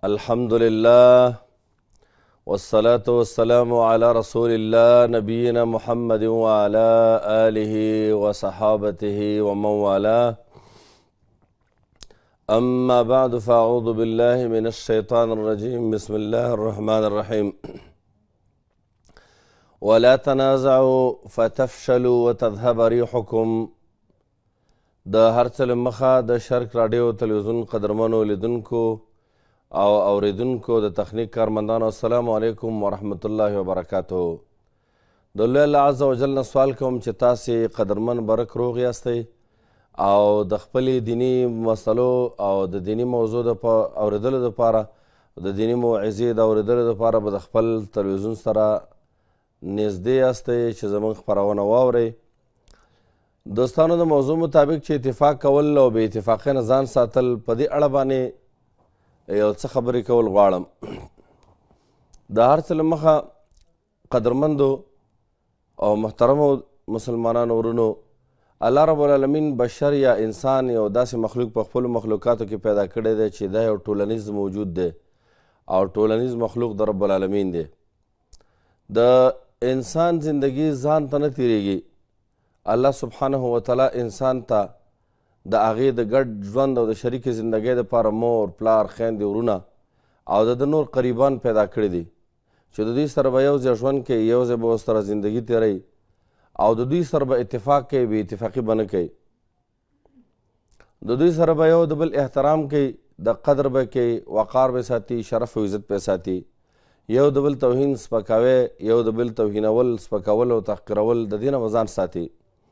الحمد لله والصلاة والسلام على رسول الله نبينا محمد وعلى آله وصحابته ومن والاه أما بعد فأعوذ بالله من الشيطان الرجيم بسم الله الرحمن الرحيم ولا تنازعوا فتفشلوا وتذهب ريحكم د هر څه له مخه د شرق راډیو تلویزیون قدرمنو لیدونکو او اوریدونکو د تخنیک کارمندانو السلام علیکم ورحمت الله وبرکاته. د الله عز وجل نه سوال کوم چې تاسې قدرمن برک روغ یاستئ او د خپلې دینی مسلو او د دینی موضوع د اوریدلو دپاره د دینی موعظې د اوریدلو دپاره به د خپل تلویزیون سره نږدې یاستئ چې زموږ خپرونه واورئ. دوستانو د موضوع مطابق چې اتفاق کول او بې اتفاقۍ نه ځان ساتل په دې اړه باندې یو څه خبرې کول غواړم. د هر څه له مخه قدرمندو او محترمو مسلمانانو ورونو، الله رب العالمین بشر یا انسان یو داسې مخلوق په خپلو مخلوقاتو کې پیدا کړی دی چې دا یو ټولنیز موجود دی او ټولنیز مخلوق د رب العالمین دی. د انسان زندگی ځان ته نه تیریږي. الله سبحانه وتعالی انسان ته د هغې د ګډ ژوند او د شریکې زندګۍ دپاره مور، پلار، خویندې، ورونه او د نور قریبان پیدا کړي دي چې د دوی سره به یو ځای ژوند کوي، یو ځای به ورسره زندګي تېروي او د دوی سره به اتفاق کوي، بې اتفاقي به نه کوي. د دوی سره به یو د بل احترام کوي، د قدر به کوي، وقار به ساتي، شرف او عزت به ساتي. یو د بل توهین سپکاوی، یو د بل توهینول، سپکول او تحقیرول د دې نه به ځان ساتي.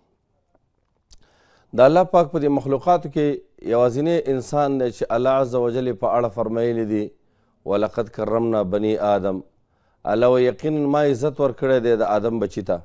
د الله پاک په دې مخلوقاتو کې یوازینی انسان دی چې الله عز وجل په اړه فرمایلی دي ولقد کرمنا بني آدم. الله و یقینا ما عزت ورکړی دی د آدم بچي ته.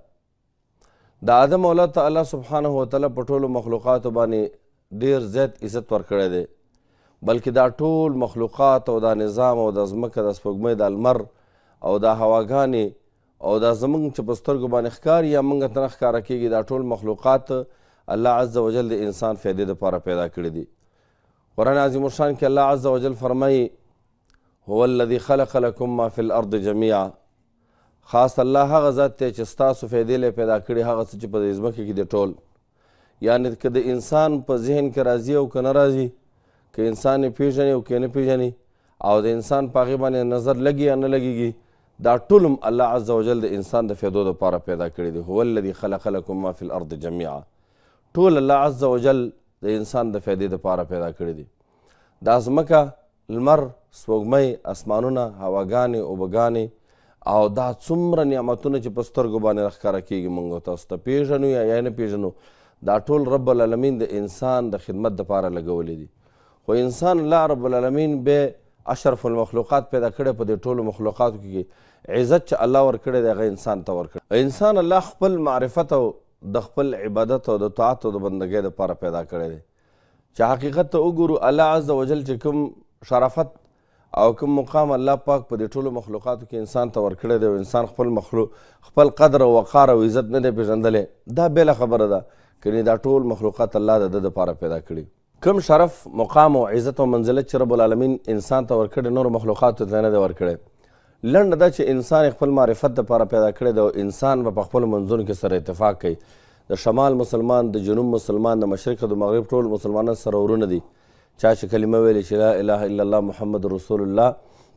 د آدم اولاد ته الله سبحانه وتعالی په ټولو مخلوقاتو باندې ډیر زیات عزت ورکړی دی، بلکې دا ټول مخلوقات او دا نظام او د ځمکه د سپوږمۍ د لمر او دا هواګانې او دا زموږ چې په سترګو باندې ښکاري یا موږ ته نه ښکاره کېږي، دا ټول مخلوقات الله عز وجل د انسان فیدې دپاره پیدا کړي دي. قرآن عظیم الشان کې الله عز وجل فرمایي هو الذي خلق لكم ما في الارض جميعا. خاص الله هغه ذات دی چې ستاسو فیدې له پیدا کړي هغه څه چې په دې ځمکه کې دي ټول. یعنې که د انسان په ذهن کې راځي او که نه راځي، که انسان یې پېژني او که نه پېژني او د انسان په هغې باندې نظر لګي یا نه لګېږي، دا ټول هم الله عز وجل د انسان د فیدو دپاره پیدا کړي دي. هو الذي خلق لكم ما في الارض جميعا. ټول الله عز وجل د انسان د فیدې دپاره پیدا کړي دي. دا ځمکه، لمر، سپوږمۍ، اسمانونه، هواګانې، اوبهګانې او دا څومره نعمتونه چې په سترګو باندې راښکاره کېږي موږ تاسو ته پېژنو یا نه پېژنو، دا ټول رب العالمین د انسان د خدمت دپاره لګولی دي. خو انسان الله رب العالمین به اشرف المخلوقات پیدا کړی په دې ټولو مخلوقاتو کې عزت چې الله ورکړی دی هغه انسان ته ورکړی. انسان الله خپل معرفت او د خپل عبادت او د طاعت او د بندګۍ دپاره پیدا کړی دی. چې حقیقت ته وګورو، الله عز وجل چې کوم شرافت او کوم مقام الله پاک په دې ټولو مخلوقاتو کې انسان ته ورکړی دی او انسان خپل قدر او وقار او عزت نه دی پېژندلی، دا بېله خبره ده. کنې دا ټول مخلوقات الله د ده دپاره پیدا کړي. کوم شرف، مقام او عزت او منزلت چې رب العالمین انسان ته ورکړی نورو مخلوقاتو ته نه دی ورکړی. لنډه ده چې انسان خپل معرفت دپاره پیدا کړی دی او انسان به په خپلو منځونو کې سره اتفاق کوي. د شمال مسلمان، د جنوب مسلمان، د مشرق او د مغرب ټول مسلمانان سره ورونه دي. چا چې کلمه ویلې چې لا اله الا الله محمد رسول الله،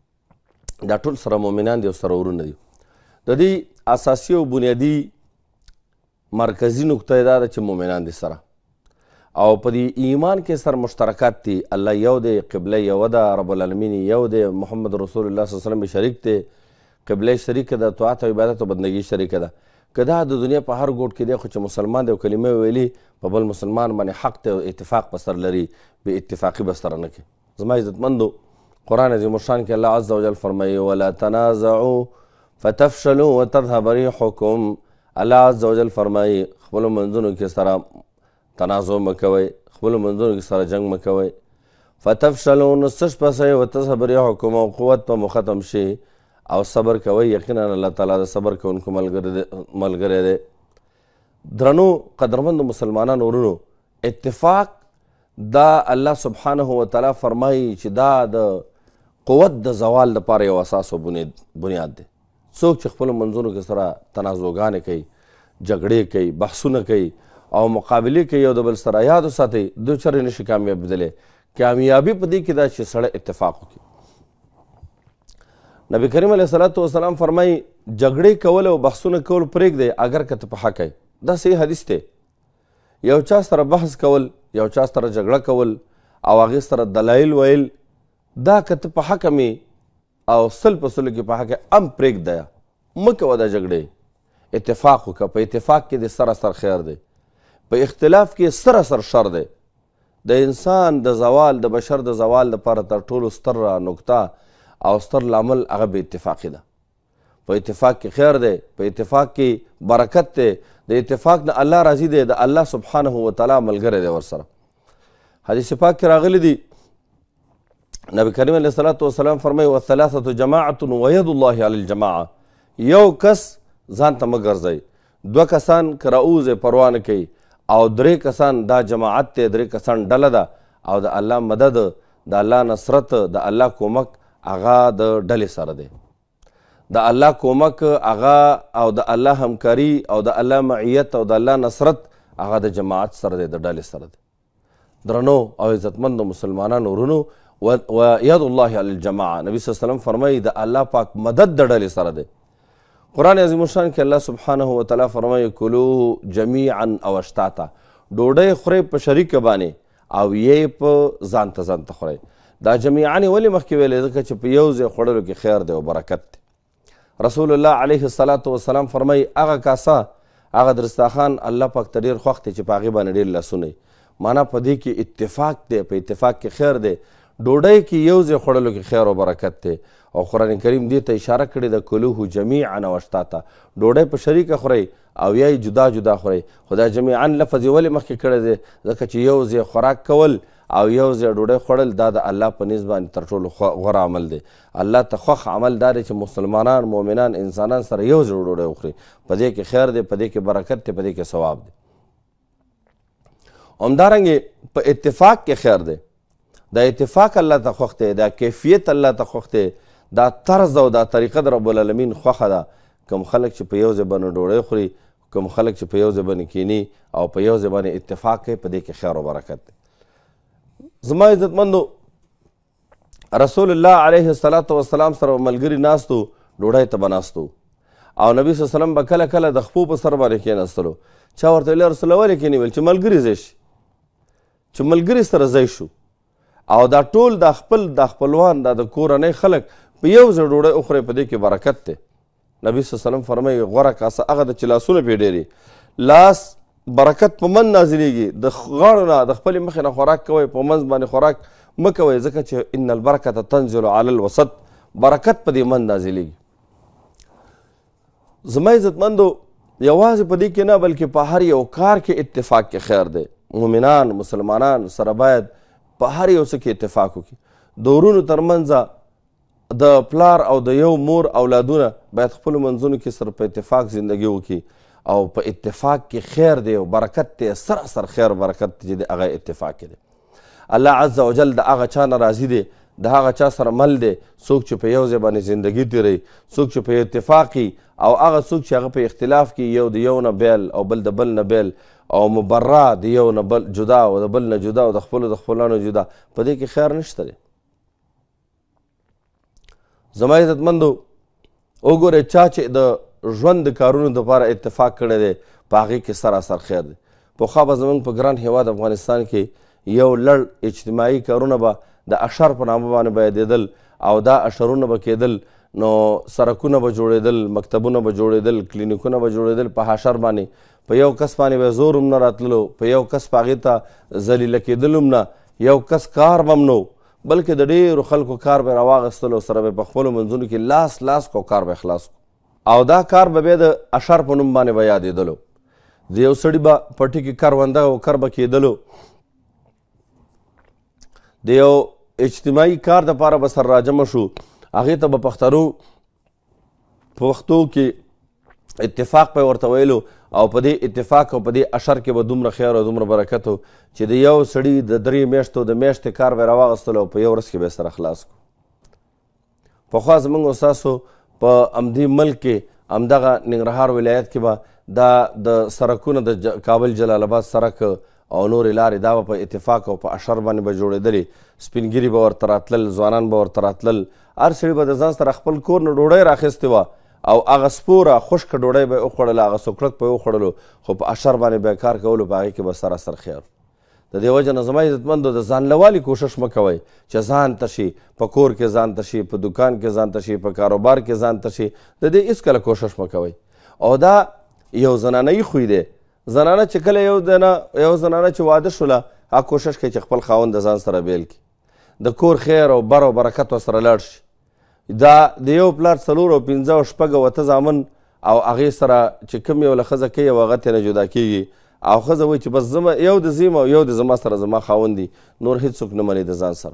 دا ټول سره مؤمنان دي او سره ورونه دي. د دې اساسي او بنیادي مرکزي نقطه دا ده چې مؤمنان دي سره او په دې ایمان کې سره مشترکات دي. الله یو دی، قبله یو ده، رب العالمین یو دی، محمد رسول الله صلی الله علیه وسلم شریک دی، قبله شریکه ده، طاعت او عبادت او بندګي شریکه ده. که دا د دنیا په هر ګوټ کې دی، خو چې مسلمان دی او کلمه ویلي په بل مسلمان باندې حق دی او اتفاق به سره لري، بې اتفاقي به سره نه کوي. زما عزتمندو، قرآن عظیم الشان کې الله عز وجل فرمایي ولا تنازعوا فتفشلوا وتذهب ريحكم. الله عز وجل فرمایي خپلو منځونو کې سره تنازع مه کوئ، خپلو منځونو کې سره جنګ مه کوئ. فتفشلوا نو څه شپه سئ وتذهب ريحكم او قوت به مو ختم شي او صبر کوئ، یقینا الله تعالی د صبر کوونکو ملګری دی. درنو قدرمندو مسلمانانو ورونو، اتفاق دا الله سبحانه وتعالی فرمایي چې دا د قوت د زوال لپاره یو اساس او بنیاد دی. څوک چې خپلو منځونو کې سره تنازعګانې کوي، جګړې کوي، بحثونه کوي او مقابلې کوي یو د بل سره، یاد وساتئ دوی چرې نشي کامیابېدلی. کامیابي په دې کې ده چې سړی اتفاق وکړي. نبی کریم علیه الصلاة والسلام فرمایي جګړې کول او بحثونه کول پرېږدئ اگر که ته په حقه یې. دا صحیح حدیث دی. یو چا سره بحث کول، یو چا سره جګړه کول او هغې سره دلایل ویل، دا که ته په حقه مې او سل په سلو کې په حقه هم پرېږده، مه کوه دا جګړې. اتفاق وکړه. په اتفاق کې د سراسر خیر دی، په اختلاف کې سراسر شر دی. د انسان د زوال، د بشر د زوال لپاره تر ټولو ستره نکته او ستر لامل هغه بې اتفاقي ده. په اتفاق کې خیر دی، په اتفاق کې برکت دی، د اتفاق نه الله راضي دی، د الله سبحانه وتعالی ملګری دی ورسره. حدیث پاک کې راغلی دی، نبی کریم علیه الصلاة والسلام فرمایي والثلاثة جماعة وید الله علی الجماعة. یو کس ځان ته مه ګرځئ، دوه کسان که راوځئ پروا نه کوي، او درې کسان دا جماعت دی، درې کسان ډله ده، او د الله مدد، د الله نصرت، د الله کومک هغه د ډلې سره دی. د الله کومک هغه او د الله همکاري او د الله معیت او د الله نصرت هغه د جماعت سره دی، د ډلې سره دی. درنو او عزتمندو مسلمانانو ورونو، وید الله علی الجماعه، نبی صلی الله علیه وسلم فرمایي د الله پاک مدد د ډلې سره دی. قرآن عظیم الشان کې الله سبحانه وتعالی فرمایي کلوه جمیعا او اشتاتا، ډوډۍ خورئ په شریکه باندې او یې په ځان ته خورئ. دا جمیعا ولې مخکې ویلی؟ ځکه چې په یو ځای خوړلو کې خیر دی او برکت دی. رسول الله علیه الصلاة والسلام فرمایي هغه کاسه، هغه دسترخوان الله پاک ته ډېر خوښ دی چې په هغې باندې ډېر لاسونه وي. معنا په دې کې اتفاق دی، په اتفاق کې خیر دی. ډوډۍ کې یو ځای خوړلو کې خیر او برکت دی. او قرآن کریم دې ته اشاره کړې ده کلوه جمیعا او اشتاتا، ډوډۍ په شریکه خورئ او یا یې جدا جدا خورئ. خو دا جمیعا لفظ یې ولې مخکې کړی دی؟ ځکه چې یو ځای خوراک کول او یو ځای ډوډۍ خوړل دا د الله په نسبت باندې تر ټولو غوره عمل دی. الله ته خوښ عمل دا دی چې مسلمانان، مؤمنان، انسانان سره یو ځای ډوډۍ وخوري. په دې کې خیر دی، په دې کې برکت دی، په دې کې ثواب دی. همدارنګې په اتفاق کې خیر دی. دا اتفاق الله ته خوښ دی، دا کیفیت الله ته خوښ دی، دا طرز او دا طریقه د رب العالمین خوښه ده. کوم خلک چې په یو ځای باندې ډوډۍ خوري، کوم خلک چې په یو ځای باندې کینی او په یو ځای باندې اتفاق کوي، په دې کې خیر او برکت دی. زما عزتمندو، رسول الله علیه الصلاة والسلام سره ملګري ناستو، ډوډۍ ته به ناستو او نبی صلی الله علیه وسلم به کله کله د خپو په سر باندې کېناستلو. چا ورته ویل رسول الله ولې کېنی؟ ویل چې ملګري ځای شي، چې ملګري سره ځای شو او دا ټول دا خپلوان، دا د کورنۍ خلک په یو ځای ډوډۍ وخورئ، په دې کې برکت دی. نبی صلی الله علیه وسلم فرمایي غوره کاسه هغه ده چې لاسونه پرې ډېري. لاس برکت په من نازلېږي، د غاړو نه د خپلې مخې نه خوراک کوئ، په منځ باندې خوراک مه کوئ، ځکه چې ان البرکة تنزل علی الوسط، برکت په دې منځ نازلېږي. زما عزتمندو، یوازې په دې کې نه بلکې په هر یو کار کې اتفاق کې خیر دی. مؤمنان، مسلمانان سره باید په هر یو څه کې اتفاق وکړي. د ورونو ترمنځه د پلار او د یو مور اولادونه باید خپلو منځونو کې سره په اتفاق زندگی وکړي او په اتفاق کې خیر دی او برکت دی، سراسر خیر برکت چې دی هغه اتفاق کې دی. الله عز وجل د هغه چا نه راضي دی، د هغه چا سره مل دی څوک چې په یو ځای باندې زندگی تیروي، څوک چې په اتفاق وي، او هغه څوک چې هغه په اختلاف کې یو د یو نه بیل او بل د بل نه بیل او مبرا د یو نه بل جدا او د بل نه جدا او د خپلانو جدا، په دې کې خیر نشته دی. زما عزتمندو، وګورئ چا چې د ژوند د کارونو دپاره اتفاق کړی دی، په هغې کې سراسر خیر دی. پخوا به زموږ په ګران هیواد افغانستان کې یو لړ اجتماعي کارونه به د اشر په نامه باندې به یادېدل او دا اشرونه به کېدل، نو سرکونه به جوړېدل، مکتبونه به جوړېدل، کلینیکونه به جوړېدل. په اشر باندې په یو کس باندې به زور هم نه راتللو، په یو کس په هغې ته ذلیله کېدل هم نه، یو کس کار به هم نه، بلکې د ډېرو خلکو کار به راواغېستلو، سره به په خپلو منځونو کې لاس کو کار به خلاص کو او دا کار به بیا د اشر په نوم باندې به یادېدلو. د یو سړي به پټي کې کرونده او کر به کېدلو، د یو اجتماعي کار دپاره به سر راجمع شو، هغې ته به پښتو کې اتفاق به ورته ویلو او په دې اتفاق او په دې اشر کې به دومره خیر او دومره برکت و چې د یو سړي د 3 میاشتو د میاشتې کار به یې راواغېستلو او په یو ورځ کې به یې سره خلاص کړو. پخوا زموږ او ستاسو په همدې ملک کې همدغه ننګرهار ولایت کې به دا د سړکونه د کابل جلال آباد سړک او نورې لارې دا به په اتفاق او په اشر باندې به جوړېدلې، سپین ګیري به ورته راتلل، ځوانان به ورته راتلل، هر سړي به د ځان سره خپل کور نه ډوډۍ راخیستې وه او هغه سپوره خشکه ډوډۍ به یې وخوړله، هغه سوکړک به یې وخوړلو، خو په اشر باندې به یې کار کولو، په هغې کې به سراسر خیر. د دې وجه نه زما عزتمندو د ځان لوالي کوشش مه کوئ چې ځان ته شي، په کور کې ځان ته شي، په دکان کې ځان ته شي، په کاروبار کې ځان ته شي، د دې هېڅکله کوشش مه کوئ. او دا یو زنانهیي خوی دی. زنانه چې کله یو زنانه چې واده شوله هغه کوشش کوي چې خپل خاوند د ځان سره بیل کړي، د کور خیر او بر او برکت ورسره لاړ شي. دا د یو پلار 4 او 5 او 6 او 8 زامن او هغې سره چې کوم یو له ښځه کوي او هغه ترې جدا کېږي او ښځه وایي چې بس یو د زیم او یو د زما سره زما خاوند دي، نور هېڅوک نه مني د ځان سره.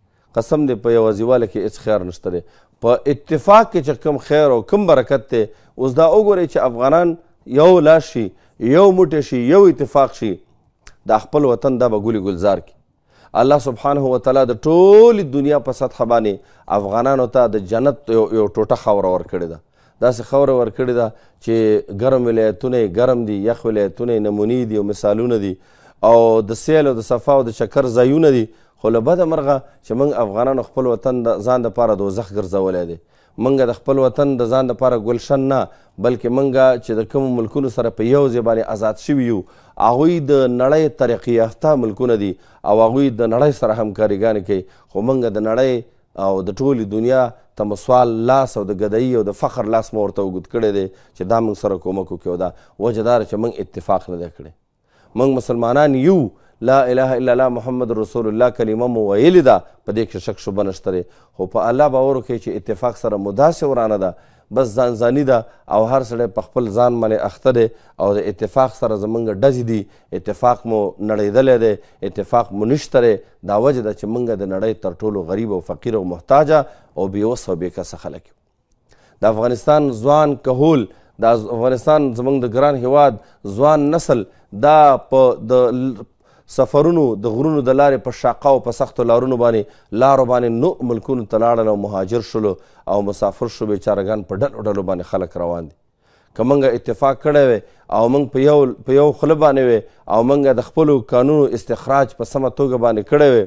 قسم دی په یوازیواله کې هېڅ خیر نشته دی. په اتفاق کې چې کوم خیر او کوم برکت دی، اوس دا وګورئ چې افغانان یو لاس شي، یو موټی شي، یو اتفاق شي، دا خپل وطن دا به ګلي ګلزار کړي. الله سبحانه وتعالی د ټولې دنیا په سطحه باندې افغانانو ته د جنت یو ټوټه خاوره ورکړې ده. داسې خاوره ورکړې ده چې ګرم ولایتونه یې ګرم دي، یخ ولایتونه یې نمونې دي او مثالونه دي، او د سیل او د صفا او د چکر ځایونه دي. خو له بده مرغه چې موږ افغانانو خپل وطن د ځان دپاره دوزخ ګرځولی دی. موږ د خپل وطن د ځان دپاره ګلشن نه، بلکې موږ چې د کومو ملکونو سره په یو ځای باندې آزاد شوي یو، هغوی د نړۍ ترقي یافته ملکونه دي او هغوی د نړۍ سره همکاریګانې کوي، خو موږ د نړۍ او د ټولې دنیا تمسوال لاس او د ګدایي او د فخر لاس مو ورته اوږد کړی دی چې دا موږ سره کومک وکړي. او دا وجه دا ده چې موږ اتفاق نه دی کړی. موږ مسلمانان یو، لا اله الا الله محمد رسول الله کلمه مو ویلې ده، په دې کې شک شبه نشته دی. خو په الله باور وکړئ چې اتفاق سره مو داسې ورانه ده، بس ځان ځاني ده او هر سړی په خپل ځان باندې اخته دی او د اتفاق سره زموږ ډزې دي. اتفاق مو نړېدلی دی، اتفاق مو نشته دی. دا وجه ده چې موږ د نړۍ تر ټولو غریب او فقیر او محتاجه او بېوسه او بېکسه خلک یو. د افغانستان ځوان کهول، د افغانستان زموږ د ګران هیواد ځوان نسل دا په د سفرونو د غرونو د لارې په شاقه او په سختو لارو باندې نور ملکونو ته لاړل او مهاجر شلو او مسافر شو. بیچارهګان په ډلو ډلو باندې خلک روان دي. که موږ اتفاق کړی وی او موږ په یو خوله باندې وی او موږ د خپلو قانونو استخراج په سمه توګه باندې کړی وی،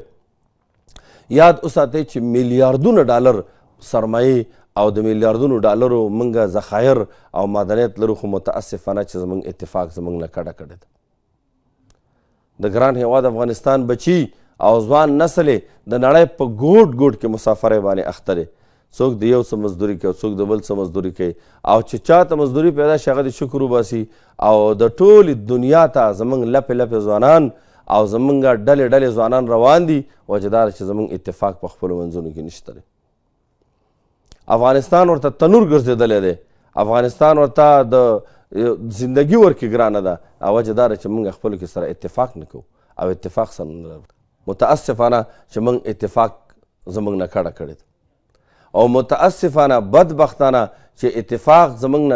یاد وساتئ چې میلیاردونه ډالر سرمایې او د میلیاردونو ډالرو موږ ذخایر او معدنیت لرو، خو متاسفانه چې زموږ اتفاق زموږ نه کډه کړې ده. د ګران هیواد افغانستان بچي او ځوان نسل د نړۍ په ګوټ ګوټ کې مسافرۍ باندې اخته دی. څوک د یو څه مزدوري کوي، څوک د بل څه مزدوري کوي، او چې چاته مزدوري پیدا شي هغه د شکر وباسي. او د ټولې دنیا ته زموږ لپې لپې ځوانان او زموږ ډلې ډلې ځوانان روان دي، وجه دا ده چې زموږ اتفاق په خپلو منځونو کې نشته دی. افغانستان ورته تنور ګرځېدلی دی، افغانستان ورته د زندگی ورکې ګرانه ده، او وجه دا ده چې موږ خپلو کې سره اتفاق نه کوو او اتفاق سره نه لرو. متاسفانه چې موږ اتفاق زموږ نه کډه کړې ده، او متاسفانه بدبختانه چې اتفاق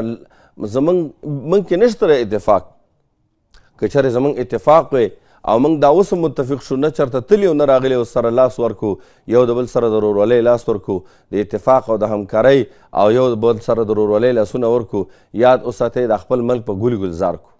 موږ کې نشته دی. اتفاق که چېرې زموږ اتفاق وی او موږ دا اوس متفق شو، نه چېرته تلي او نه راغلي او سره لاس ورکو، یو د بل سره د ورورولۍ لاس ورکو، د اتفاق او د همکارۍ او یو د بل سره د ورورولۍ لاسونه ورکو، یاد وساتئ د خپل ملک په ګلي ګلزار کو.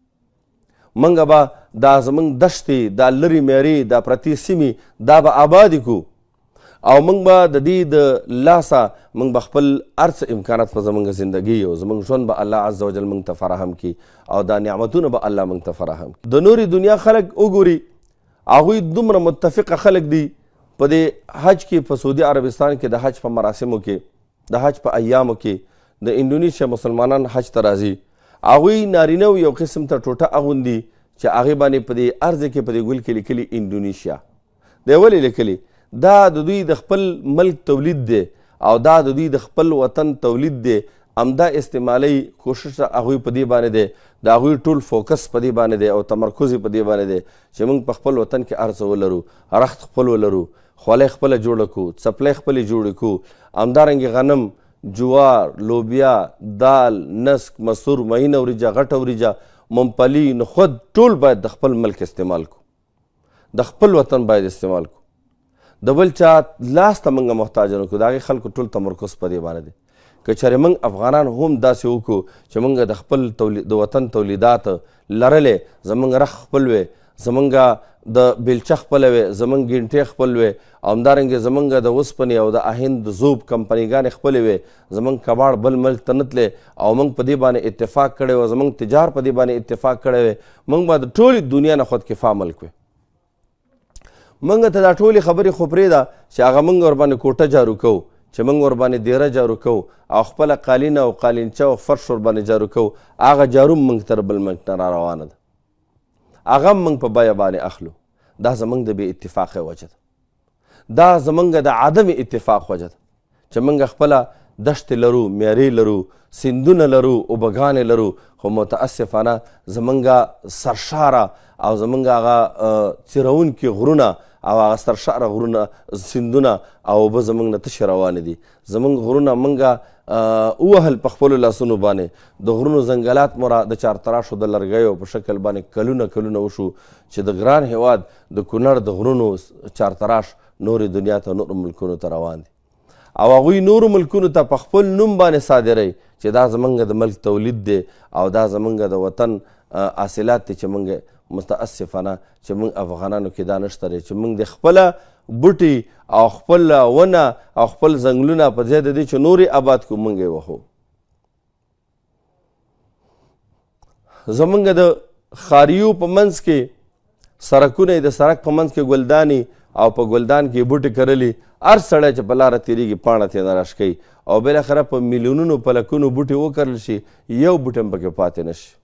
موږ به دا زموږ دشتې، دا لرې میارې، دا پرتې سیمې دا به آبادې کو، او موږ به د دې د لاسه موږ به خپل هر څه امکانات په زموږ زندګي او زموږ ژوند به الله عز وجل موږ ته فراهم کړي او دا نعمتونه به الله موږ ته فراهم کړي. د نورې دنیا خلک وګوري، هغوی دومره متفقه خلک دي په دې حج کې، په سعودي عربستان کې د حج په مراسمو کې، د حج په ایامو کې د انډونیشیا مسلمانان حج ته راځي. هغوی نارینه یو قسم ته ټوټه اغوندي چې هغې باندې په دې ارض کې په دې ګل کې لیکلي انډونیشیا. دی ولې لیکلي؟ دا د دوی د خپل ملک تولید دی او دا د دوی د خپل وطن تولید دی. همدا استعمالي کوشش هغوی په دې باندې دی، د هغوی ټول فوکس په دې باندې دی او تمرکز یې په دې باندې دی چې موږ په خپل وطن کې هر څه ولرو، رخت خپل ولرو، خولۍ خپله جوړه کړو، څپلۍ خپلې جوړې کړو، همدارنګې غنم، جوار، لوبیا، دال، نسک، مسور، مهینه وریجه، غټه وریجه، ممپلی، نخود ټول باید د خپل ملک استعمال کړو، د خپل وطن باید استعمال کړو. د بل چا لاس ته موږ محتاج نه کړو، د هغې خلکو ټول تمرکز په دې باندې دی. که چېرې موږ افغانان هم داسې وکړو چې موږ د خپل د وطن تولیدات لرلې، زموږ رخ خپل وی، زموږ د بیلچه خپله وی، زموږ ګینټې خپل وی، او همدارنګې زموږ د اوسپنې او د آهن د ذوب کمپنیګانې خپلې وی، زموږ کباړ بل ملک ته نه تللی او موږ په دې باندې اتفاق کړی و، زموږ تجار په دې باندې اتفاق کړی وی، موږ به د ټولې دنیا نه خودکفا ملک وی. موږ ته دا ټولې خبرې خو پرېږده چې هغه موږ ورباندې کوټه جارو کوو، چې موږ ورباندې دیره جارو کوو او خپله قالینه او قالینچه او فرش ورباندې جارو کوو، هغه جارو موږ تر بل ملک نه را روانه ده، هغه موږ په بیه باندې اخلو. دا زموږ د بې اتفاقۍ وجه ده، دا زموږ د عدم اتفاق وجه ده چې موږ خپله دشتې لرو، میارې لرو، سیندونه لرو، اوبهګانې لرو، خو متاسفانه زموږ سرشاره او زموږ هغه څیرونکي غرونه او هغه سرشاره غرونه، سیندونه او اوبه زموږ نه تشې روانې دي. زموږ غرونه موږ ووهل په خپلو لاسونو باندې، د غرونو ځنګلات مو د چارتراشو د لرګیو په شکل باندې کلونه وشو چې د ګران هیواد د کونړ د غرونو چارتراش نورې دنیا ته، نورو ملکونو ته روان دي او هغوی نورو ملکونو ته په خپل نوم باندې صادروي چې دا زموږ د ملک تولید دی او دا زموږ د وطن حاصلات دي، چې موږ متاسفانه چې موږ افغانانو کې دا نشته دی چې موږ د خپله بوټي او خپل ونه او خپل ځنګلونه په ځای د دې چې نورې آباد کړو موږ یې وهو. زموږ د ښاریو په منځ کې سړکونه د سړک په منځ کې ګلدانې او په ګلدان کې بوټي کرلي، هر سړی چې په لاره تېرېږي پاڼه ترې نه راشکوي او بالاخره په میلیونونو په لکونو بوټي وکرل شي، یو بوټی هم پکې پاتې نه شي،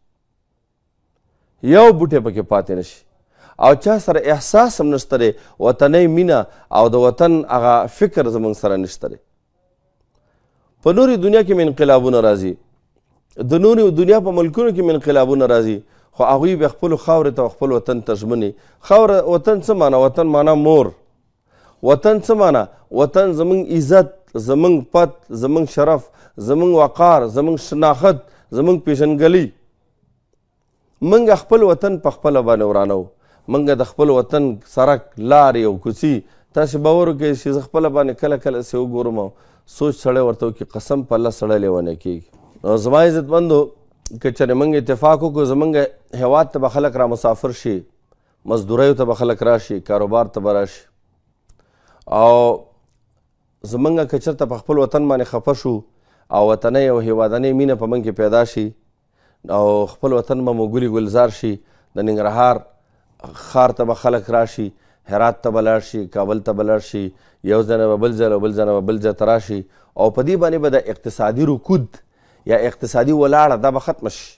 یو بوټی پکې پاتې نه شي او چا سره احساس هم نشته دی، وطنۍ مینه او د وطن هغه فکر زموږ سره نشته دی. په نورې دنیا کې مې انقلابونه راځي، د نورې دنیا په ملکونو کې مې انقلابونه راځي، خو هغوی بیا خپلو خاورې ته او خپل وطن ته ژمنې. خاوره وطن څه معنا؟ وطن معنا مور. وطن څه معنا؟ وطن زموږ عزت، زموږ پت، زموږ شرف، زموږ وقار، زموږ شناخت، زموږ پیژنګلي. موږ خپل وطن په خپله باندې ورانو، موږ د خپل وطن سړک، لارې او کوڅې، تاسې باور وکړئ چې زه خپله باندې کله داسې وګورم او سوچ سړی ورته وکړي، قسم په الله سړی لیونی کېږي. نو زما عزتمندو، که چېرې موږ اتفاق وکړو، زموږ هیواد ته به خلک را مسافر شي، مزدوریو ته به خلک راشي، کاروبار ته به راشي او زموږ که چېرته په خپل وطن باندې خفه شو او وطنۍ او هیوادنۍ مینه په موږ کې پیدا شي او خپل وطن به مو ګلي ګلزار شي، د ننګرهار ښار ته به خلک راشي، هرات ته به لاړ شي، کابل ته به لاړ شي، یو ځای نه به بل ځای او بل ځای نه به بل ځای ته راشي او په دې باندې به د اقتصادي رکود یا اقتصادي ولاړه دا به ختمه شي.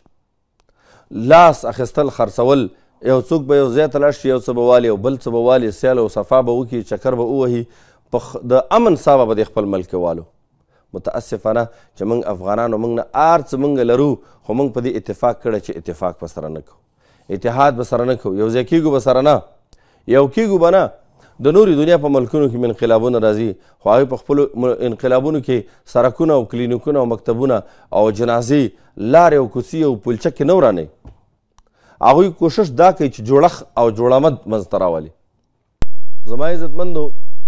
لاس اخیستل، خرڅول، یو څوک به یو ځای ته لاړ شي، یو څه به والي او بل څه به والي، سیال او صفا به وکړي، چکر به ووهي، د امن ساه به د خپل ملک کې والو. متاسفانه چې موږ افغانانو موږ نه هر څه موږ لرو، خو موږ په دې اتفاق کړی چې اتفاق به سره نه کوو، اتحاد به سره نه کوو، یو ځای کېږو به سره نه، یو کېږو به نه. د نورې دنیا په ملکونو کې انقلابونه راځي، خو هغوی په خپلو انقلابونو کې سړکونه او کلینیکونه او مکتبونه او جنازې، لارې او کوڅې او پلچه کې نه ورانوي. هغوی کوشش دا کوي چې جوړښت او جوړامد منځته راولي. زما عزتمندو،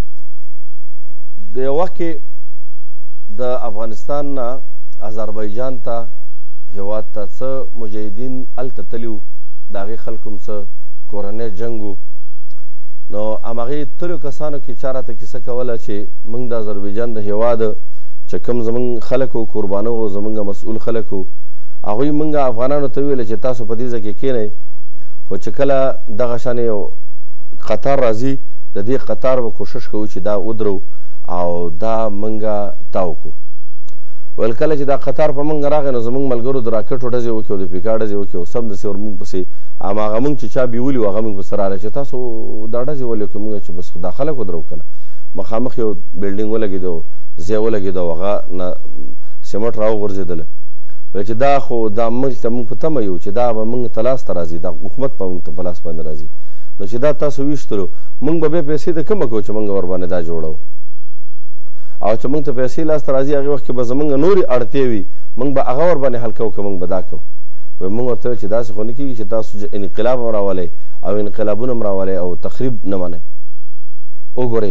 د یو وخت کې د افغانستان نه آذربایجان ته هیواد ته څه مجاهدین هلته تلي وو، د هغې خلکو هم څه کورنی جنګ و. نو همغې تلو کسانو کې چا راته کیسه کوله چې موږ د آذربایجان د هیواد چې کوم زموږ خلک و، قربانه و، زموږ مسؤول خلک و، هغوی موږ افغانانو ته وویله چې تاسو په دې ځای کې کښېنئ، خو چې کله دغه شان یو قطار راځي، د دې قطار به کوشش کوو چې دا ودرو او دا موږ تاو کړو. ویل کله چې دا قطار په موږ راغی نو زموږ ملګرو د راکټو ډزې وکړې او د پیکا ډزې وکړې او سمدستې ور موږ پسې هماغه موږ چې چا بیولي وو هغه موږ پسې راغلی چې تاسو دا ډزې ولې وکړې، موږ چې بس دا خلک ودرو که نه. مخامخ یو بلډینګ ولګېده، ځای ولګېده او هغه نه سیمټ راوغورځېدله. ویل چې دا خو دا ملک ته موږ په تمه یو چې دا به موږ ته لاس ته راځي، دا حکومت به موږ ته په لاس باندې راځي، نو چې دا تاسو ویشتلو موږ به بیا پیسې د کومه کوو چې موږ ورباندې دا جوړو، او چې موږ ته پیسې لاسته راځي هغې وخت کې به زموږ نورې اړتیې وي، موږ به هغه ورباندې حل کوو که موږ به دا کوو. موږ ورته ویل چې داسې خو نه کېږي چې تاسو انقلاب هم راولئ او انقلابونه هم راولئ او تخریب نه منئ. وګورئ،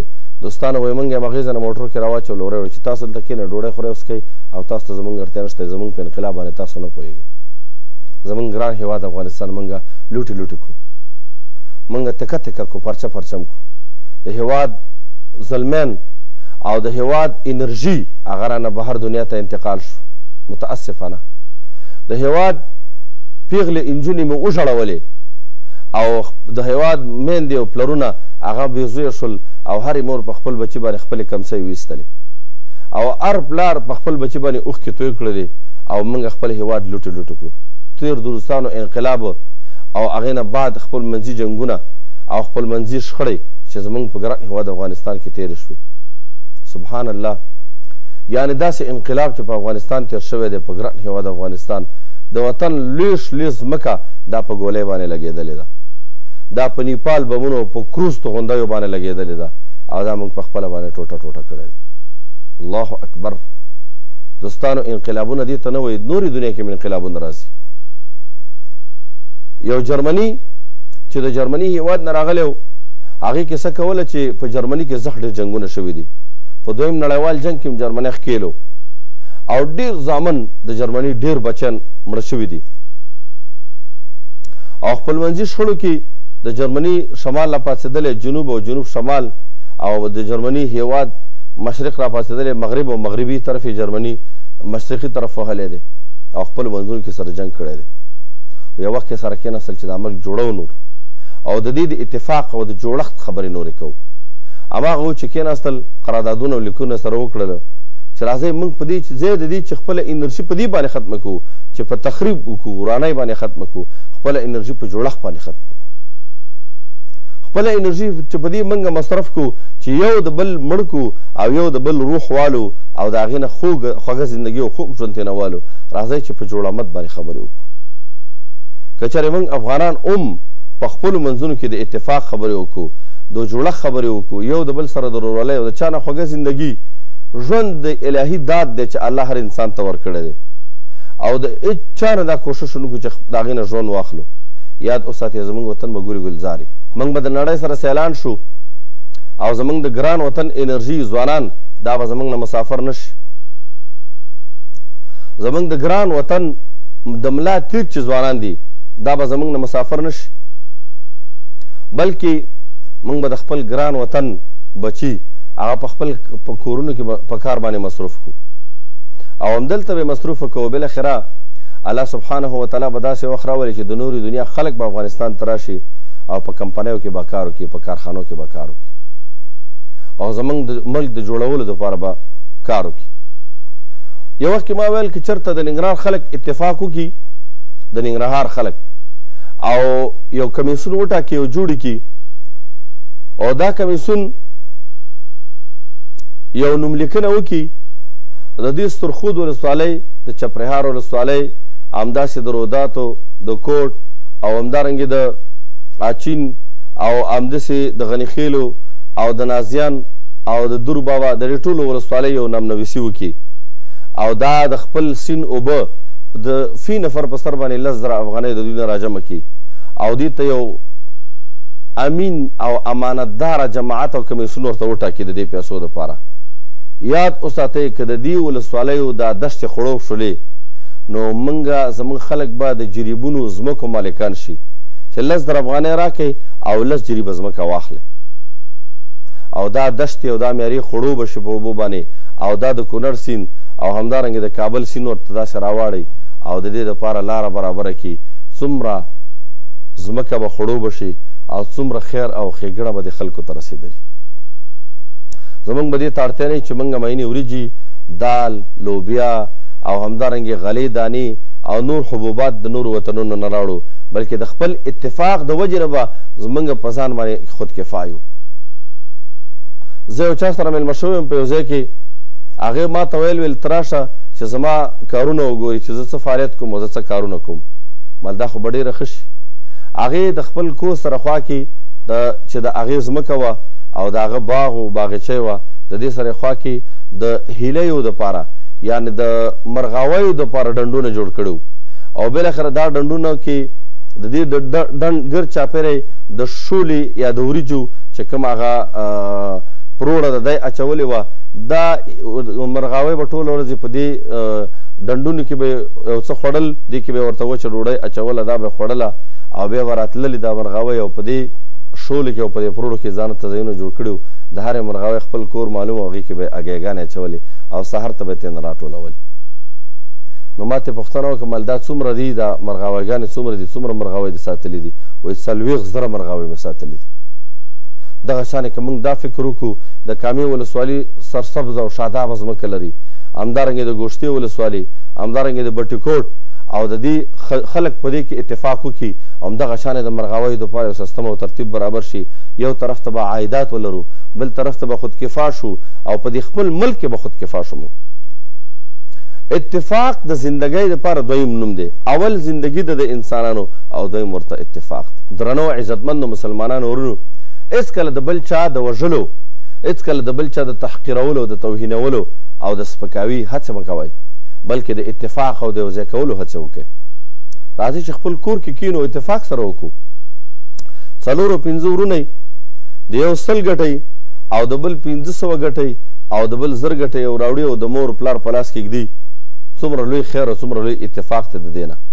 دوستانو وایي موږ یې هم هغې ځای نه موټر کې راواچولو ورویې چې تاسو دلته کښېنئ ډوډۍ خورئ اوس کوئ او تاسو ته زموږ اړتیا نشته زموږ په انقلاب باندې تاسو نه پوهېږئ زموږ ګران هېواد افغانستان موږ لوټې لوټې کړو موږ تکه تکه کړو پرچه پرچم کړو د هېواد زلمین او د هېواد انرژي هغه رانه بهر دنیا ته انتقال شو متاسفانه د هېواد پیغلې انجونې مې وژړولې او د هېواد میندې او پلرونه هغه بېزویه شول او هرې مور په خپل بچي باندې خپلې کمڅۍ ویستلې او هر پلار په خپل بچي باندې اوښکې توی کړلې او موږ خپل هېواد لوټې لوټې کړو تېر د روسانو انقلاب او هغې نه بعد خپل منځي جنګونه او خپل منځي شخړې چې زموږ په ګران هېواد افغانستان کې تېرې شوې سبحان الله یعنې داسې انقلاب چې په افغانستان تېر شوی دی په ګران هېواد افغانستان د وطن لوی شلې ځمکه دا په ګولۍ باندې لګېدلې ده دا په نیپال بمونو په کروز توغندیو باندې لګېدلې ده او دا موږ په خپله باندې ټوټه ټوټه کړی دی الله اکبر دوستانو انقلابونه دې ته نه وایي نورې دنیا کې انقلابونه راځي یو جرمني چې د جرمني هېواد نه راغلی و هغې کیسه کوله چې په جرمني کې زښت ډېر جنګونه شوي دي په دویم نړیوال جنګ کې جرمني ښکېلو او ډېر زامن د جرمني ډېر بچیان مړه شوي دي او خپلمنځي شخړو کې د جرمني شمال را پاڅېدلی جنوب او جنوب شمال او د جرمني هېواد مشرق را پاڅېدلی مغرب او مغربي طرف یې جرمني مشرقي طرف وهلی دی او خپلو منځونو کې سره جنګ کړی دی یو وخت کې سره کېناستل چې د عمل جوړو نور او د دې د اتفاق او د جوړښت خبرې نورې کوو هماغه و چې کېناستل قراردادونه او لیکونه سره وکړله چې راځئ موږ په دې ځای د دې چې خپله انرژي په دې باندې ختمه کړو چې په تخریب وکړو ورانۍ باندې ختمه کړو خپله انرژي په جوړښت باندې ختمه کړو خپله انرژي چې په دې موږ مصرف کړو چې یو د بل مړ کړو او یو د بل روح والو او د هغې نه خوږه زندګي او خوږ ژوند ترېنه والو راځئ چې په جوړامت باندې خبرې وکړو که چېرې موږ افغانان په خپلو منځونو کې د اتفاق خبرې وکړو د جوړښت خبرې وکړو یو د بل سره د ورورولۍ او د چا نه خوږه زندګي ژوند د الهي داد دی چې الله هر انسان ته ورکړی دی او د هېچا نه دا کوښښ ونه کړو چې د هغې نه ژوند واخلو یاد وساتئ زموږ وطن به ګوري ګلزاري موږ به د نړۍ سره سیلان شو او زموږ د ګران وطن انرژي ځوانان دا به زموږ نه مسافر نه شي زموږ د ګران وطن د ملا تیر چې ځوانان دي دا به زموږ نه مسافر نه شي بلکې موږ به د خپل ګران وطن بچي هغه په خپل په کورونو کې په کار باندې مصروف کړو او همدلته به مصروفه کوو بالاخره الله سبحانه وتعالی به داسې وخت راولي چې د نورې دنیا خلک به افغانستان ته راشي او په کمپنیو کې به کار وکړي په کارخانو کې به کار وکړي او زموږ د ملک د جوړولو دپاره به کار وکړي یو وخت کې ما ویل که چېرته د ننګرهار خلک اتفاق وکړي د ننګرهار خلک او یو کمیسون وټاکي او جوړ کړي او دا کمیسون یو نوملیکنه وکړي د دې سترخود ولسوالۍ د چپرهار ولسوالۍ همداسې د روداتو د کوټ او همدارنګې د اچین او همداسې د غنیخیلو او د نازیان او د دور بابا د دې ټولو ولسوالۍ یو نامنویسي وکړي او دا د خپل سین اوبه د فی نفر په سر باندې 10,000 افغانۍ د دوی نه راجمع کړي او دې ته یو امین او امانتداره جماعت او کمیسون ورته وټاکي د دې پیسو دپاره یاد وساتئ که د دې ولسوالیو دا دښتې خړوب شولې نو موږ زموږ خلک به د جریبونو ځمکو مالکان شي چې 10,000 افغانۍ راکئ او 10 جریبه ځمکه واخلئ او دا دښتې او دا معیاري خړوبه شي په اوبو باندې او دا د کونړ سیند او همدارنګې د کابل سیند ورته داسې راواړئ او د دې دپاره لاره برابره کړي څومره ځمکه به خړوبه شي او څومره خیر او ښېګڼه به د خلکو ته رسېدلي زموږ به دې ته اړتیا نه چې موږ مینې وریجې دال لوبیا او همدارنګې غلې دانې او نور حبوبات د نورو وطنونو نه راوړو بلکې د خپل اتفاق د وجې نه به زموږ په ځان باندې خود کفا یو زه یو چا سره مېلمه شوی یم په یو ځای کې هغې ما ته ویل ته راشه چې زما کارونه وګوري چې زه څه فعالیت کوم او زه څه کارونه کوم مال دا خو به ډېره ښه شي هغې د خپل کور سره خوا کې چې د هغې ځمکه وه او د هغه باغ و باغچۍ وه د دې سره خوا کې د هیلیو دپاره یعنې د مرغاویو دپاره ډنډونه جوړ کړي او بالاخره دا ډنډونه کې د دې ډنډ ګرد چاپیری د شولې یا د وریجو چې کوم هغه پروړه د دی اچولې وه دا مرغاوۍ به ټوله ورځې په دې ډنډونو کې به یو څه خوړل دې کې به یې ورته وچه ډوډۍ اچوله دا به یې خوړله او بیا به راتللې دا مرغاوۍ او په دې شولو کې او په دې پروړو کې ځان ته ځایونه جوړ کړي د هرې مرغاوۍ خپل کور معلوم او هغې کې به یې اګیګانې اچولې او سهار ته به یې ترېنه راټولولې نو ما ته پوښتنه وکړه مل دا څومره دي دا مرغاویګانې څومره دي څومره مرغاوۍ دې ساتلي دي وایي 40,000 مرغاوۍ مې ساتلي دي دغه شانې که موږ دا فکر وکړو د کامې ولسوالي سرسبز او شادابه ځمکه لري همدارنګې د ګوشتې ولسوالي همدارنګې د بټي کوټ او د دې خلک په دې کې اتفاق وکړي همدغه شانې د مرغاویو دپاره یو سیستم او ترتیب برابر شي یو طرف ته به عایدات ولرو بل طرف ته به خودکفا شو او په دې خپل ملک کې به خودکفا شو اتفاق د زندګۍ دپاره دویم نوم دی اول زندګي د انسانانو او دویم ورته اتفاق دی درنو عزتمندو مسلمانانو ورونو هېڅکله د بل چا د وژلو هېڅکله د بل چا د تحقیرولو د توهینولو او د سپکاوي هڅه مه کوئ بلکې د اتفاق او د یو ځای کولو هڅه وکړئ راځئ چې خپل کور کې کینو اتفاق سره وکړو 4-5 ورونه د یو 100 ګټئ او د بل 500 ګټئ او د بل 1000 ګټئ او راوړي او د مور پلار په لاس کې ږدي څومره لوی خیر او څومره لوی اتفاق ته د دې نه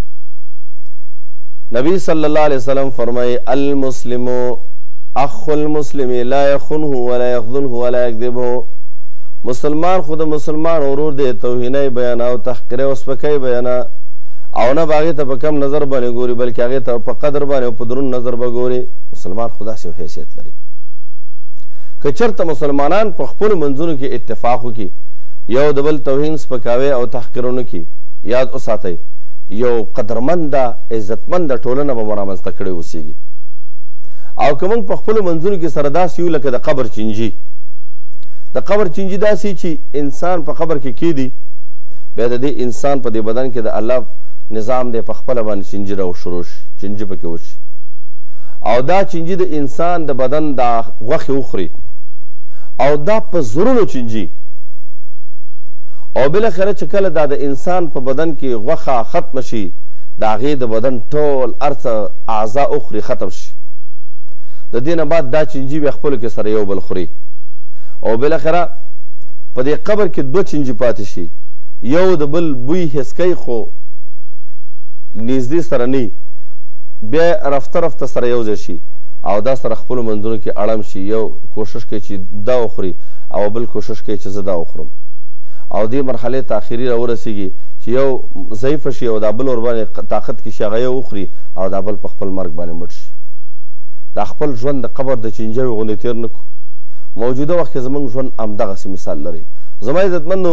نبی صلی الله علیه وسلم فرمایي المسلم اخ المسلم لا يخنه ولا يخذله ولا يكذبه مسلمان خو د مسلمان ورور دی توهینۍ بیانه او تحقیرۍ او سپکۍ بیانه او نه به هغې ته په کم نظر باندې ګوري بلکې هغې ته په قدر باندې او په دروند نظر به ګوري مسلمان خو داسې یو حیثیت لري که چېرته مسلمانان په خپلو منځونو کې اتفاق وکړي یو د بل توهین سپکاوی او تحقیرونه کې یاد وساتئ یو قدرمنده عزتمنده ټولنه به مو رامنځته کړې اوسیږي او که موږ په خپلو منځونو کې سره داسې یو لکه د قبر چینجي د قبر چینجي داسې چې انسان په قبر کې کیدي بیا د دې انسان په دې بدن کې د الله نظام دی په خپله باندې چینجي راوشروع شي چینجي پکې وشي او دا چینجي د انسان د بدن دا غوښې وخوري او دا په زرونو چینجي او بالاخره چې کله دا د انسان په بدن کې غوښه ختمه شي د هغې د بدن ټول هر څه اعضا وخوري ختم شي د دې نه بعد دا چینجي بیا خپلو کې سره یو بل خوري او بالاخره په دې قبر کې 2 چینجي پاتې شي یو د بل بوی حس کوي خو نږدې سره نه بیا رفته رفته سره یو ځای شي او دا سره خپلو منځونو کې اړم شي یو کوشش کوي چې دا وخوري او بل کوشش کوي چې زه دا وخورم او دې مرحلې ته اخري راورسیږي چې یو ضعیفه شي او دا بل ورباندې طاقت کې شي هغه یو وخوري او دا بل په خپل مرګ باندې مړ شي دا خپل ژوند د قبر د چینجیو غوندې تېر نه کړو موجوده وخت کې زموږ ژوند همدغسې مثال لري زما عزتمندو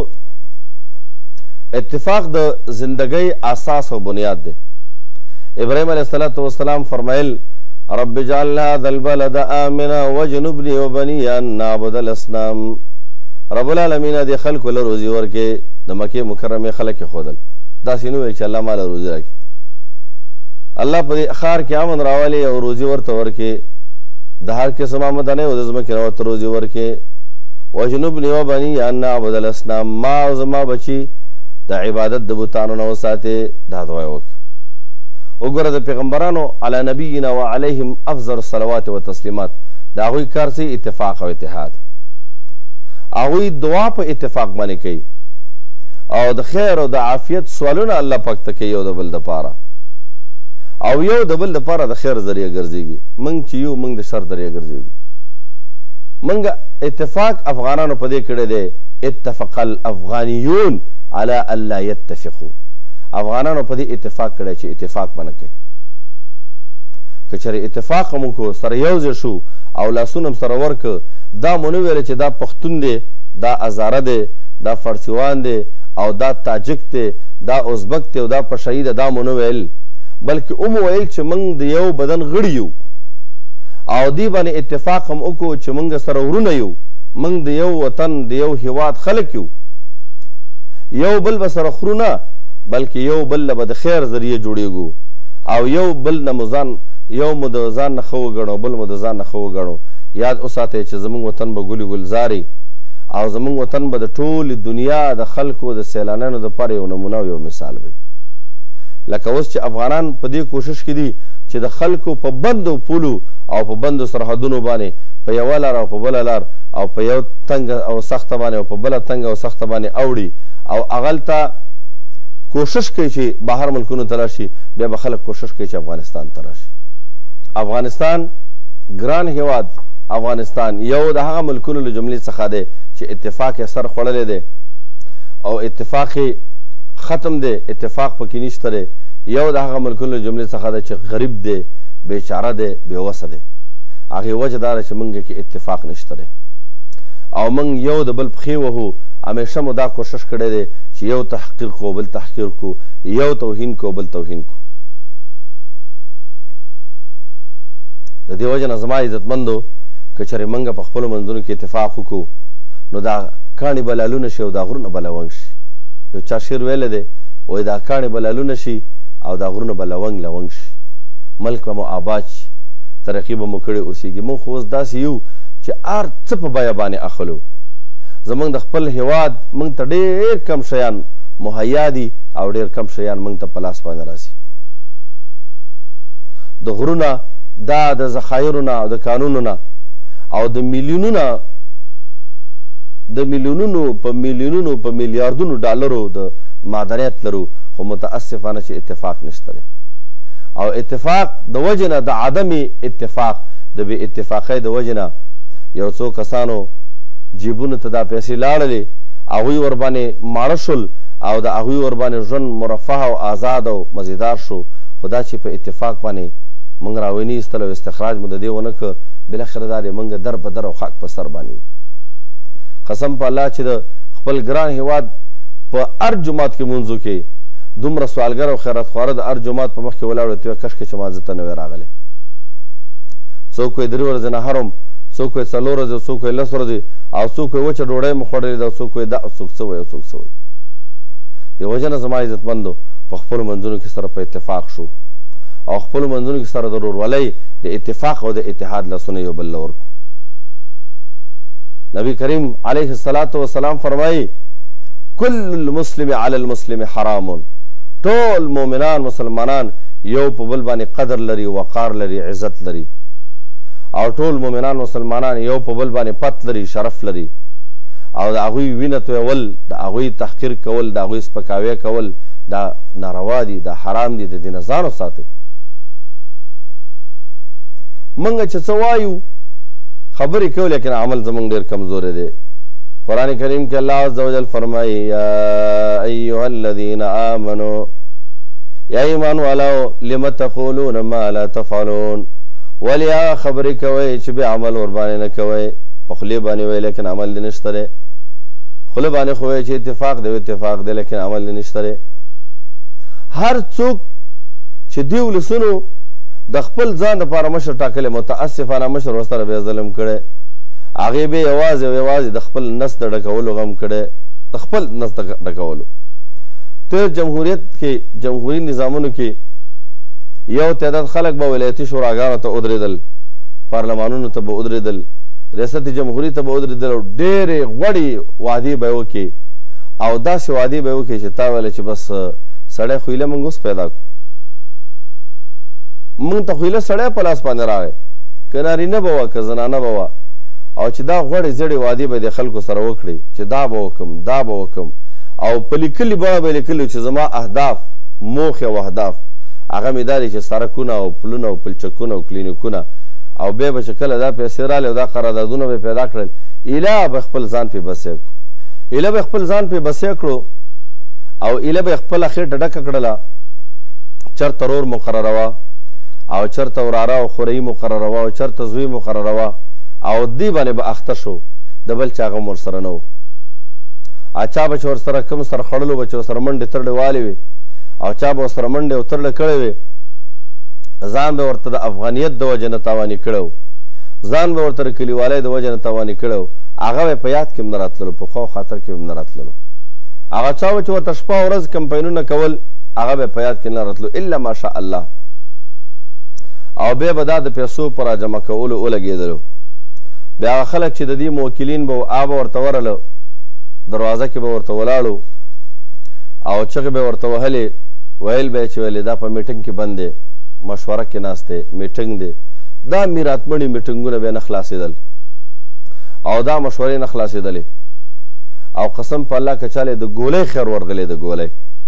اتفاق د زندګۍ اساس او بنیاد دی ابراهیم علیه السلام فرمایل رب اجعل هذا البلد آمنا واجنبني وبني ان نعبد الاصنام رب العالمین دې خلکو له روزي ورکې د مکې مکرمې خلک یې ښودل داسې نه ویل چې الله ماله روزي راکړي الله په دې ښار کې امن راولي او روزي ورته ورکې د هر قسم آمدنۍ او د ځمکې نه ورته روزي ورکې وجنبني وبني ان نعبد الاصنام ما او زما بچي د عبادت د بوتانو نه وساتې دا دعا یې وکړه وګوره د پیغمبرانو علی نبینا وعلیهم افضل الصلوات والتسلیمات د هغوی کار څه اتفاق او اتحاد هغوی دعا په اتفاق باندې کوي او د خیر او د عافیت سوالونه الله پاک ته کوي یو د بل دپاره او یو د بل دپاره د خیر ذریعه ګرځېږي موږ چې یو موږ د شر ذریعه ګرځېږو موږ اتفاق افغانانو په دې کړی دی اتفق الافغانیون على الا يتفقوا افغانانو په دې اتفاق کړی چې اتفاق به نه کوي که چېرې اتفاق هم وکړو سره یو ځای شو او لاسونه هم سره ورکړه دا مو نه ویله چې دا پښتون دی دا هزاره دی دا فارسیوان دی او دا تاجک دی دا ازبک دی او دا پشهی دی دا مو نه ویل بلکې اومو ویل چې موږ د یو بدن غړي یو او دې باندې اتفاق هم وکړو چې موږ سره ورونه یو موږ د یو وطن د یو هیواد خلک یو یو بل به سره خورو نه بلکې یو بل له به د خیر ذریعه جوړېږو او یو بل نه مو ځان یو مو د ځان نه ښه وګڼو بل مو د ځان نه ښه وګڼو یاد وساتئ چې زموږ وطن به ګلي ګلزاري او زموږ وطن به د ټولې دنیا د خلکو د سیلانیانو دپاره یو نمونه او یو مثال وي لکه اوس چې افغانان په دې کوشش کې دي چې د خلکو په بندو پولو او په بندو سرحدونو باندې په یوه لار او په بله لار او په یو تنګه او سخته باندې او په بله تنګه او سخته باندې اوړي او هغلته کوشش کوي چې بهر ملکونو ته راشي، بیا به خلک کوشش کوي چې افغانستان ته راشي. افغانستان ګران هیواد افغانستان یو د هغه ملکونو له جملې څخه دی چې اتفاق یې سر خوړلی دی او اتفاق یې ختم دی، اتفاق پکې نشته دی. یو د هغه ملکونو له جملې څخه دی چې غریب دی، بیچاره دی، بېوسه دی. هغې وجه دا ده چې موږ کې اتفاق نشته دی او موږ یو د بل پښې وهو. همیشه مو دا کوشش کړی دی چې یو تحقیر کو بل تحقیر کو، یو توهین کو بل توهین کو. د دې وجه نه زما عزتمندو که چېرې موږ په خپلو منځونو کې اتفاق وکړو نو دا کاڼي به لالونه شي او دا غرونه به لونګ شي. یو چا شعر ویلی دی وایي دا کاڼي به لالونه شي او دا غرونه به لونګ شي. ملک به مو آباد شي، ترقي به مو کړې اوسېږي. موږ خو اوس داسې یو چې هر څه په بیه باندې اخلو. زموږ د خپل هیواد موږ ته ډېر کم شیان مهیا دي او ډېر کم شیان موږ ته په لاس باندې راسي. د غرونه دا د ذخایرو نه او د کانونو نه او د میلیونونو په میلیونونو په میلیاردونو ډالرو د معدنیت لرو، خو متاسفانه چې اتفاق نشته دی. او اتفاق د وجې نه د عدم اتفاق د بې اتفاقۍ د وجې نه یو څو کسانو جیبونو ته دا پیسې لاړلې، هغوی ورباندې ماړه شول او د هغوی ورباندې ژوند مرفه او آزاد او مزیدار شو. خو دا چې په اتفاق باندې موږ راونی ایستل او استخراج مو د دې ونه که، بالاخره دا دی موږ در په در او خاک په سر باندې یو. قسم په الله چې د خپل ګران هیواد په هر جومات کې مونځو کې دومره سوالګر او خیرات خواره د هر جومات په مخ کې ولاړ ته کشکې چې مانځه ته نه وی راغلی. څوک یې 3 ورځې نه حرم، څوک یې 4 ورځې، څوک یې 10 ورځې او څوک یې وچه ډوډۍ مو خوړلې ده، څوک یې دا او څوک څه وایي او څوک څه وایي. دې وجه نه زما عزتمندو په خپلو منځونو کې سره په اتفاق شو او خپلو منځونو کې سره د ورورولۍ د اتفاق او د اتحاد لاسونه یو بل له ورکړو. نبی کریم علیه الصلاة والسلام فرمایي کل المسلم علی المسلم حرام. ټول مؤمنان مسلمانان یو په بل باندې قدر لري، وقار لري، عزت لري او ټول مؤمنان مسلمانان یو په بل باندې پت لري، شرف لري او د هغوی وینه تویول، د هغوی تحقیر کول، د هغوی سپکاوی کول دا ناروا دي، دا حرام دي. د دې نه ځان وساتئ. موږ چې څه وایو خبرې کوو لیکن عمل زموږ ډېر کمزوری دی. قرآن کریم کې الله عز وجل فرمایي یا ایها الذین آمنوا، یا ایمان والو لم تقولون ما لا تفعلون. ولې هغه خبرې کوئ چې بیا عمل ورباندې نه کوئ. په خولې باندې وایي لیکن عمل دې نشته دی. خوله باندې خو وایي چې اتفاق دی اتفاق دی لیکن عمل دې نشته دی. هر څوک چې دې ولسونو د خپل ځان دپاره مشر ټاکلی، متاسفانه مشر ورسره بیا ظلم کړی، هغې به یوازې او یوازې د خپل نس د ډکولو غم کړی، د خپل نس د ډکولو. ته جمهوریت کې جمهوري نظامونو کې یو تعداد خلک به ولایتي شوراګانو ته ودرېدل، پارلمانونو ته به ودرېدل، ریاست جمهوري ته به ودرېدل او ډېرې غوړې وعدې به یې وکړي او داسې وعدې به یې وکړي چې تا ویله چې بس سړی خو ایله موږ اوس پیدا کړو. موږ ته خو ایله سړی په لاس باندې راغی، که نارینه به وه که زنانه به وه، او چې دا غوړې زړې وعدې به د خلکو سره وکړي چې دا به وکړم دا به وکړم او په لیکلي بڼه به یې لیکلي چې زما اهداف موخې او اهداف هغه مې دا دی چې سړکونه او پلونه او پلچکونه او کلینیکونه او بیا به چې کله دا پیسې راغلې او دا قراردادونه به پیدا کړل، ایله به خپل ځان پې بسې کړو، ایله به خپل ځان پې بسې کړو او ایله به خپله خېټه ډکه کړله، چېرته رور مقرروه او چېرته وراره او خورهي مقرروه او چېرته زوی مقرروه او دې باندې به اخته شو، د بل چا غم ورسره نه و. چا به چې ورسره کوم سره خړلو به چې ورسره منډې ترړې والې وې او چا به ورسره منډې او ترړې کړې وې، ځان به ورته د افغانیت د وجې نه تاواني کړی و، ځان به ورته د کلیوالۍ د وجې نه تاواني کړی و، هغه به په یاد کې هم نه راتللو، په خوا خاطر کې هم نه راتللو. هغه چا به چې ورته شپه او ورځ کمپاینونه کول هغه به په یاد کې نه راتلو الا ماشاء الله. او بیا به دا د پیسو په راجمع کولو ولګېدلو. بیا هغه خلک چې د دې موکلین به به ورته ورله، دروازه کې به ورته ولاړو او چغې به ورته وهلې، ویل به یې چې ویلې دا په میټنګ کې بند دی، مشوره کې ناست دی، میټنګ دی، دا میراتمړي میټنګونه بیا نه خلاصېدل او دا مشورې نه خلاصېدلې او قسم په الله که چاله د ګولۍ خیر ورغلی د ګولۍ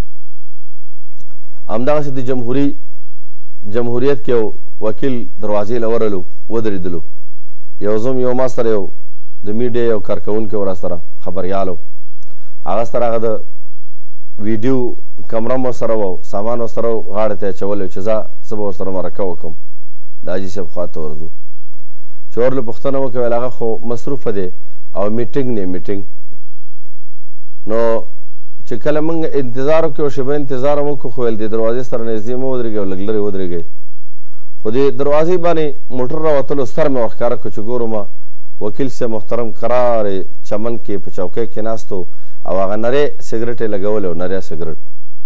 همدغسې د جمهوریت کې یو وکیل دروازې له ورلو ودرېدلو یو زم یو ما سره یو د میډیا یو کارکوونکی ورسره خبریال هغه سره هغه د ویډیو کمره هم ورسره و سامان ورسره غاړې ته یې اچولی چې څه به ورسره مرکه وکړم د حاجي صاحب خوا ته ورځو چې ورله پوښتنه وکړه ویل هغه خو مصروفه دی او میټنګ نه میټنګ نو چې کله موږ انتظار وکړو یو شیبه انتظار هم وکړو خو ویل دې دروازې سره نږدې مه ودرېږئ او لږ لرې ودرېږئ خو دې دروازې باندې موټر راوتلو سر مې ورښکاره کړو چې ګورم وکیل صاحب محترم قرار چمن کې په چوکۍ کې ناست و او هغه نری سګرټ یې لګولی و نری سګرټ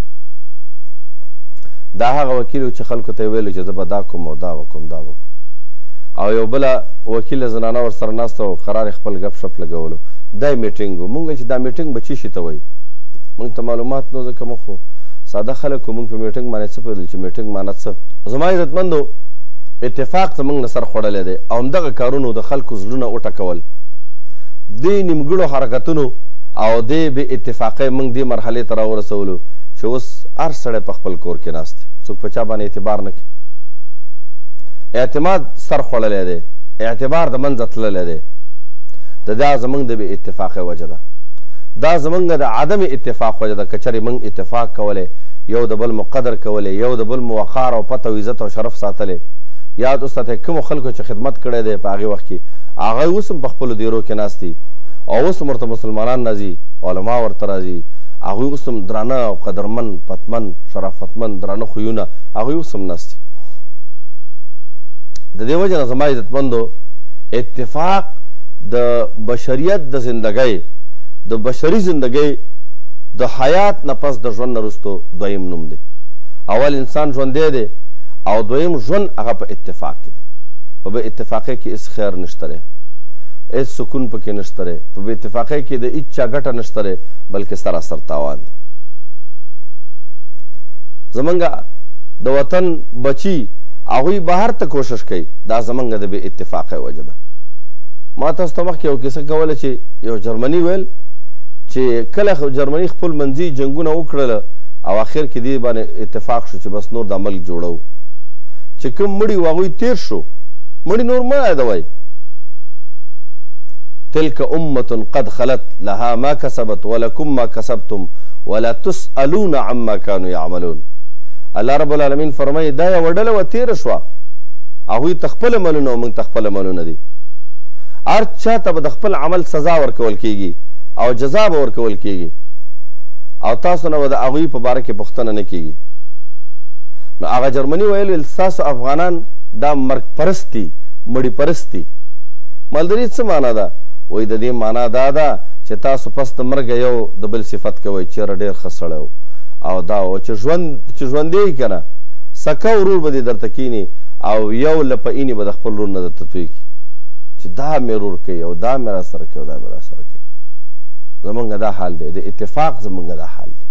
دا هغه وکیل و چې خلکو ته یې ویلو چې زه به دا کوم او دا وکړم دا وکړم او یو بله وکیله زنانه ورسره ناسته و قرار خپل ګپ شپ لګولو دا یې میټنګ و مونږ چې دا میټنګ به چی شي ته وایي مونږ ته معلومات نو ځکه موږ خو ساده خلک و مونږ په میټنګ باندې څه پوهېدل چې میټنګ معنی څه زما عزتمندو اتفاق زموږ نه سر خوړلی دی او همدغه کارونو د خلکو زړونه وټکول دې نیمګړو حرکتونو او دې بې اتفاقۍ موږ دې مرحلې ته راورسولو چې اوس هر سړی په خپل کور کې ناست دی څوک په چا باندې اعتبار نه کوي اعتماد سر خوړلی دی اعتبار د منځه تللی دی دا زموږ د بې اتفاقۍ وجه ده دا زموږ د عدم اتفاق وجه ده که چېرې موږ اتفاق کولی یو د بل مقدر کولی یو د بل وقار او پته او عزت او شرف ساتلی یاد وساتئ کومو خلکو چې خدمت کړی دی په هغې وخت کې هغه اوس هم په خپلو دیرو کې ناست دي او اوس هم ورته مسلمانان راځي علما ورته راځي هغوی اوس هم درانه او قدرمن پتمن شرافتمن درانه خویونه هغوی اوس هم ناست دي د دې وجه نه زما عزتمندو اتفاق د بشریت د زندګۍ د بشري زندګۍ د حیات نه پس د ژوند نه وروستو دویم نوم دی اول انسان ژوندی دی او دویم ژوند هغه په اتفاق کې دی په بې اتفاقۍ کې هېڅ خیر نشته دی هېڅ سکون پکې نشته دی په بې اتفاقۍ کې د هېڅ چا ګټه نشته دی بلکې سراسر تاوان دی زمونږ د وطن بچي هغوی بهر ته کوشش کوي دا زمونږ د بې اتفاقۍ وجه ده ما تاسو ته مخکې یو کیسه کوله چې یو جرمني ویل چې کله جرمني خپل منځي جنګونه وکړله او اخر کې دې باندې اتفاق شو چې بس نور دا ملک جوړو چې کوم مړي و هغوی تیر شو مړي نور مه یادوئ تلك أمة قد خلت لها ما كسبت ولكم ما كسبتم ولا تسألون عما كانوا يعملون الله رب العالمین فرمایي دا یوه ډله وه تېره شوه هغوی ته خپل عملونه او موږ ته خپل عملونه دي هر چا ته به د خپل عمل سزا ورکول کیږي او جزا به ورکول کیږي او تاسو نه به د هغوی په باره کې پوښتنه نه کیږي نو هغه جرمني ویل ستاسو افغانان دا مرګ پرست دي مړي پرست دي مالداري څه معنا ده وایي د دې معنا دا ده چې تاسو پس د مرګه یو د بل صفت کوئ چېرې ډېر ښه سړی او دا و چې ژوندی یې که نه سکه ورور به دې درته کیني او یو لپهینې به د خپل ورور نه درته توی کړي چې دا مې ورور کوي او دا مې را سره کوي او دا مې را سره کوي زمونږ دا حال دی د اتفاق زمونږ دا حال دی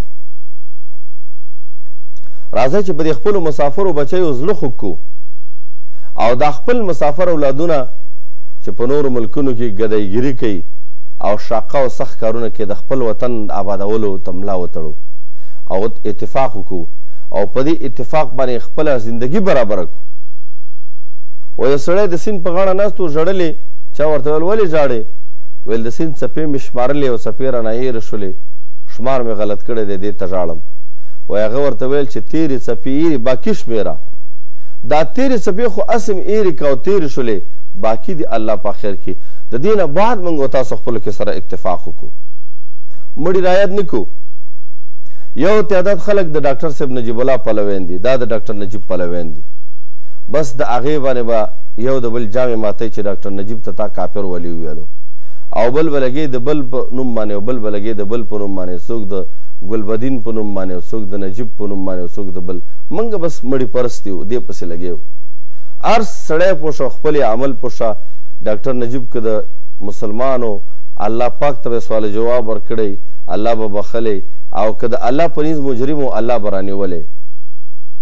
راځئ چې په دې خپلو مسافرو بچیو زړه خوږ کړو او دا خپل مسافر اولادونه چې په نورو ملکونو کې ګدایګیري کوي او شاقه او سخت کارونه کې د خپل وطن آبادولو ته ملا وتړو او اتفاق وکړو او په دې اتفاق باندې خپله زندګي برابره کړو و یو سړی د سیند په غاړه ناست و ژړلې چا ورته ویل ولې ژاړې ویل د سیند څپې مې شمارلې او څپې رانه هېرې شولې شمار مې غلط کړی دی دې ته ژاړم وایي هغه ورته ویل چې تېرې څپې هېرې باقي شمېره دا تېرې څپې خو اسم هېرې که او تېرې شولې باقي دي الله په آخر کې د دې نه بعد موږ تاسو خپلو کې سره اتفاق وکړو مړي رایاد نه کړو یو تعداد خلک د ډاکټر صاحب نجیب الله پلوین دي دا د ډاکټر نجیب پلوین دي بس د هغې باندې به یو د بل جامې ماتئ چې ډاکټر نجیب ته تا کافر ولي وویلو او بل به لګې د بل په نوم باندې او بل به لګې د بل په نوم باندې څوک د ګلبدین په نوم باندې او څوک د نجیب په نوم باندې او څوک د بل موږ بس مړي پرست یو دې پسې لګې یو هر سړی پوښه خپل عمل پوښه ډاکټر نجیب که د مسلمانو الله پاک ته به سوال جواب ورکړی الله به بخلی او که د الله په نیز مجرم و الله به رانیولی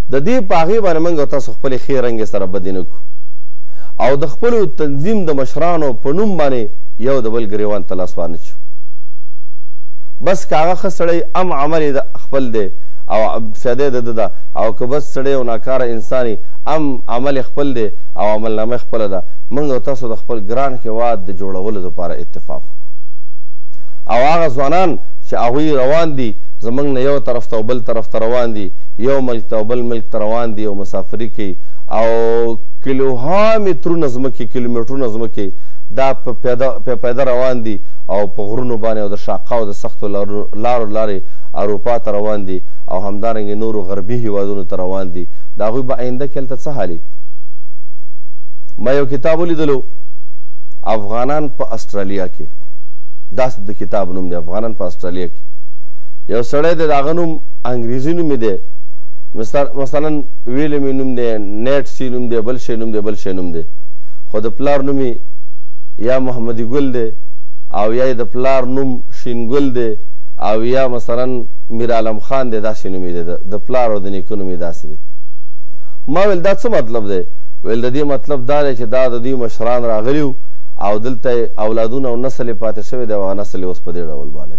د دې په هغې باندې موږ او تاسو خپلې ښې رنګې سره بدې نه کړو او د خپلو تنظیم د مشرانو په نوم باندې یو د بل ګریوان ته لاس وانچو. بس که هغه ښه سړی ام عمل یې خپل دی او فیده د ده ده او که بس سړی او ناکاره انسان ام عمل خپل دی او عملنامه خپله ده، موږ او تاسو د خپل ګران هېواد د جوړولو دپاره اتفاق وکړو. او هغه ځوانان چې هغوی روان دي زموږ نه یو طرف ته او بل طرف ته روان دي، یو ملک ته او بل ملک ته روان دي او مسافري کوي او کیلوها مترونه ځمکې کیلومیټرونه ځمکې دا په پیاده روان دي او په غرونو باندې او د شاقه او د سختو لارو لارې اروپا ته روان دي او همدارنګې نورو غربي هیوادونو ته روان دي. د هغوی به آینده کې هلته څه حالي؟ ما یو کتاب ولیدلو افغانان په استرالیا کې، داسې د کتاب نوم دی افغانان په استرالیا کې. یو سړی دی د هغه نوم انګریزي نوم یې دی، مثلا ویلم نوم دی، نیټ سی نوم دی، بل شی نوم دی، بل شی نوم دی، خو د پلار نوم یا محمدي ګل دی او یا د پلار نوم شین ګل دی او یا مثلا میر عالم خان دی، داسې نوم یې دی، د پلار او د نیکه نوم یې داسې دی. ما ویل دا څه مطلب دی؟ ویل د دې مطلب دا دی چې دا د دوی مشران راغلي او دلته اولادونه او نسل یې پاتې شوی دی او هغه نسل یې اوس په دې ډول باندې.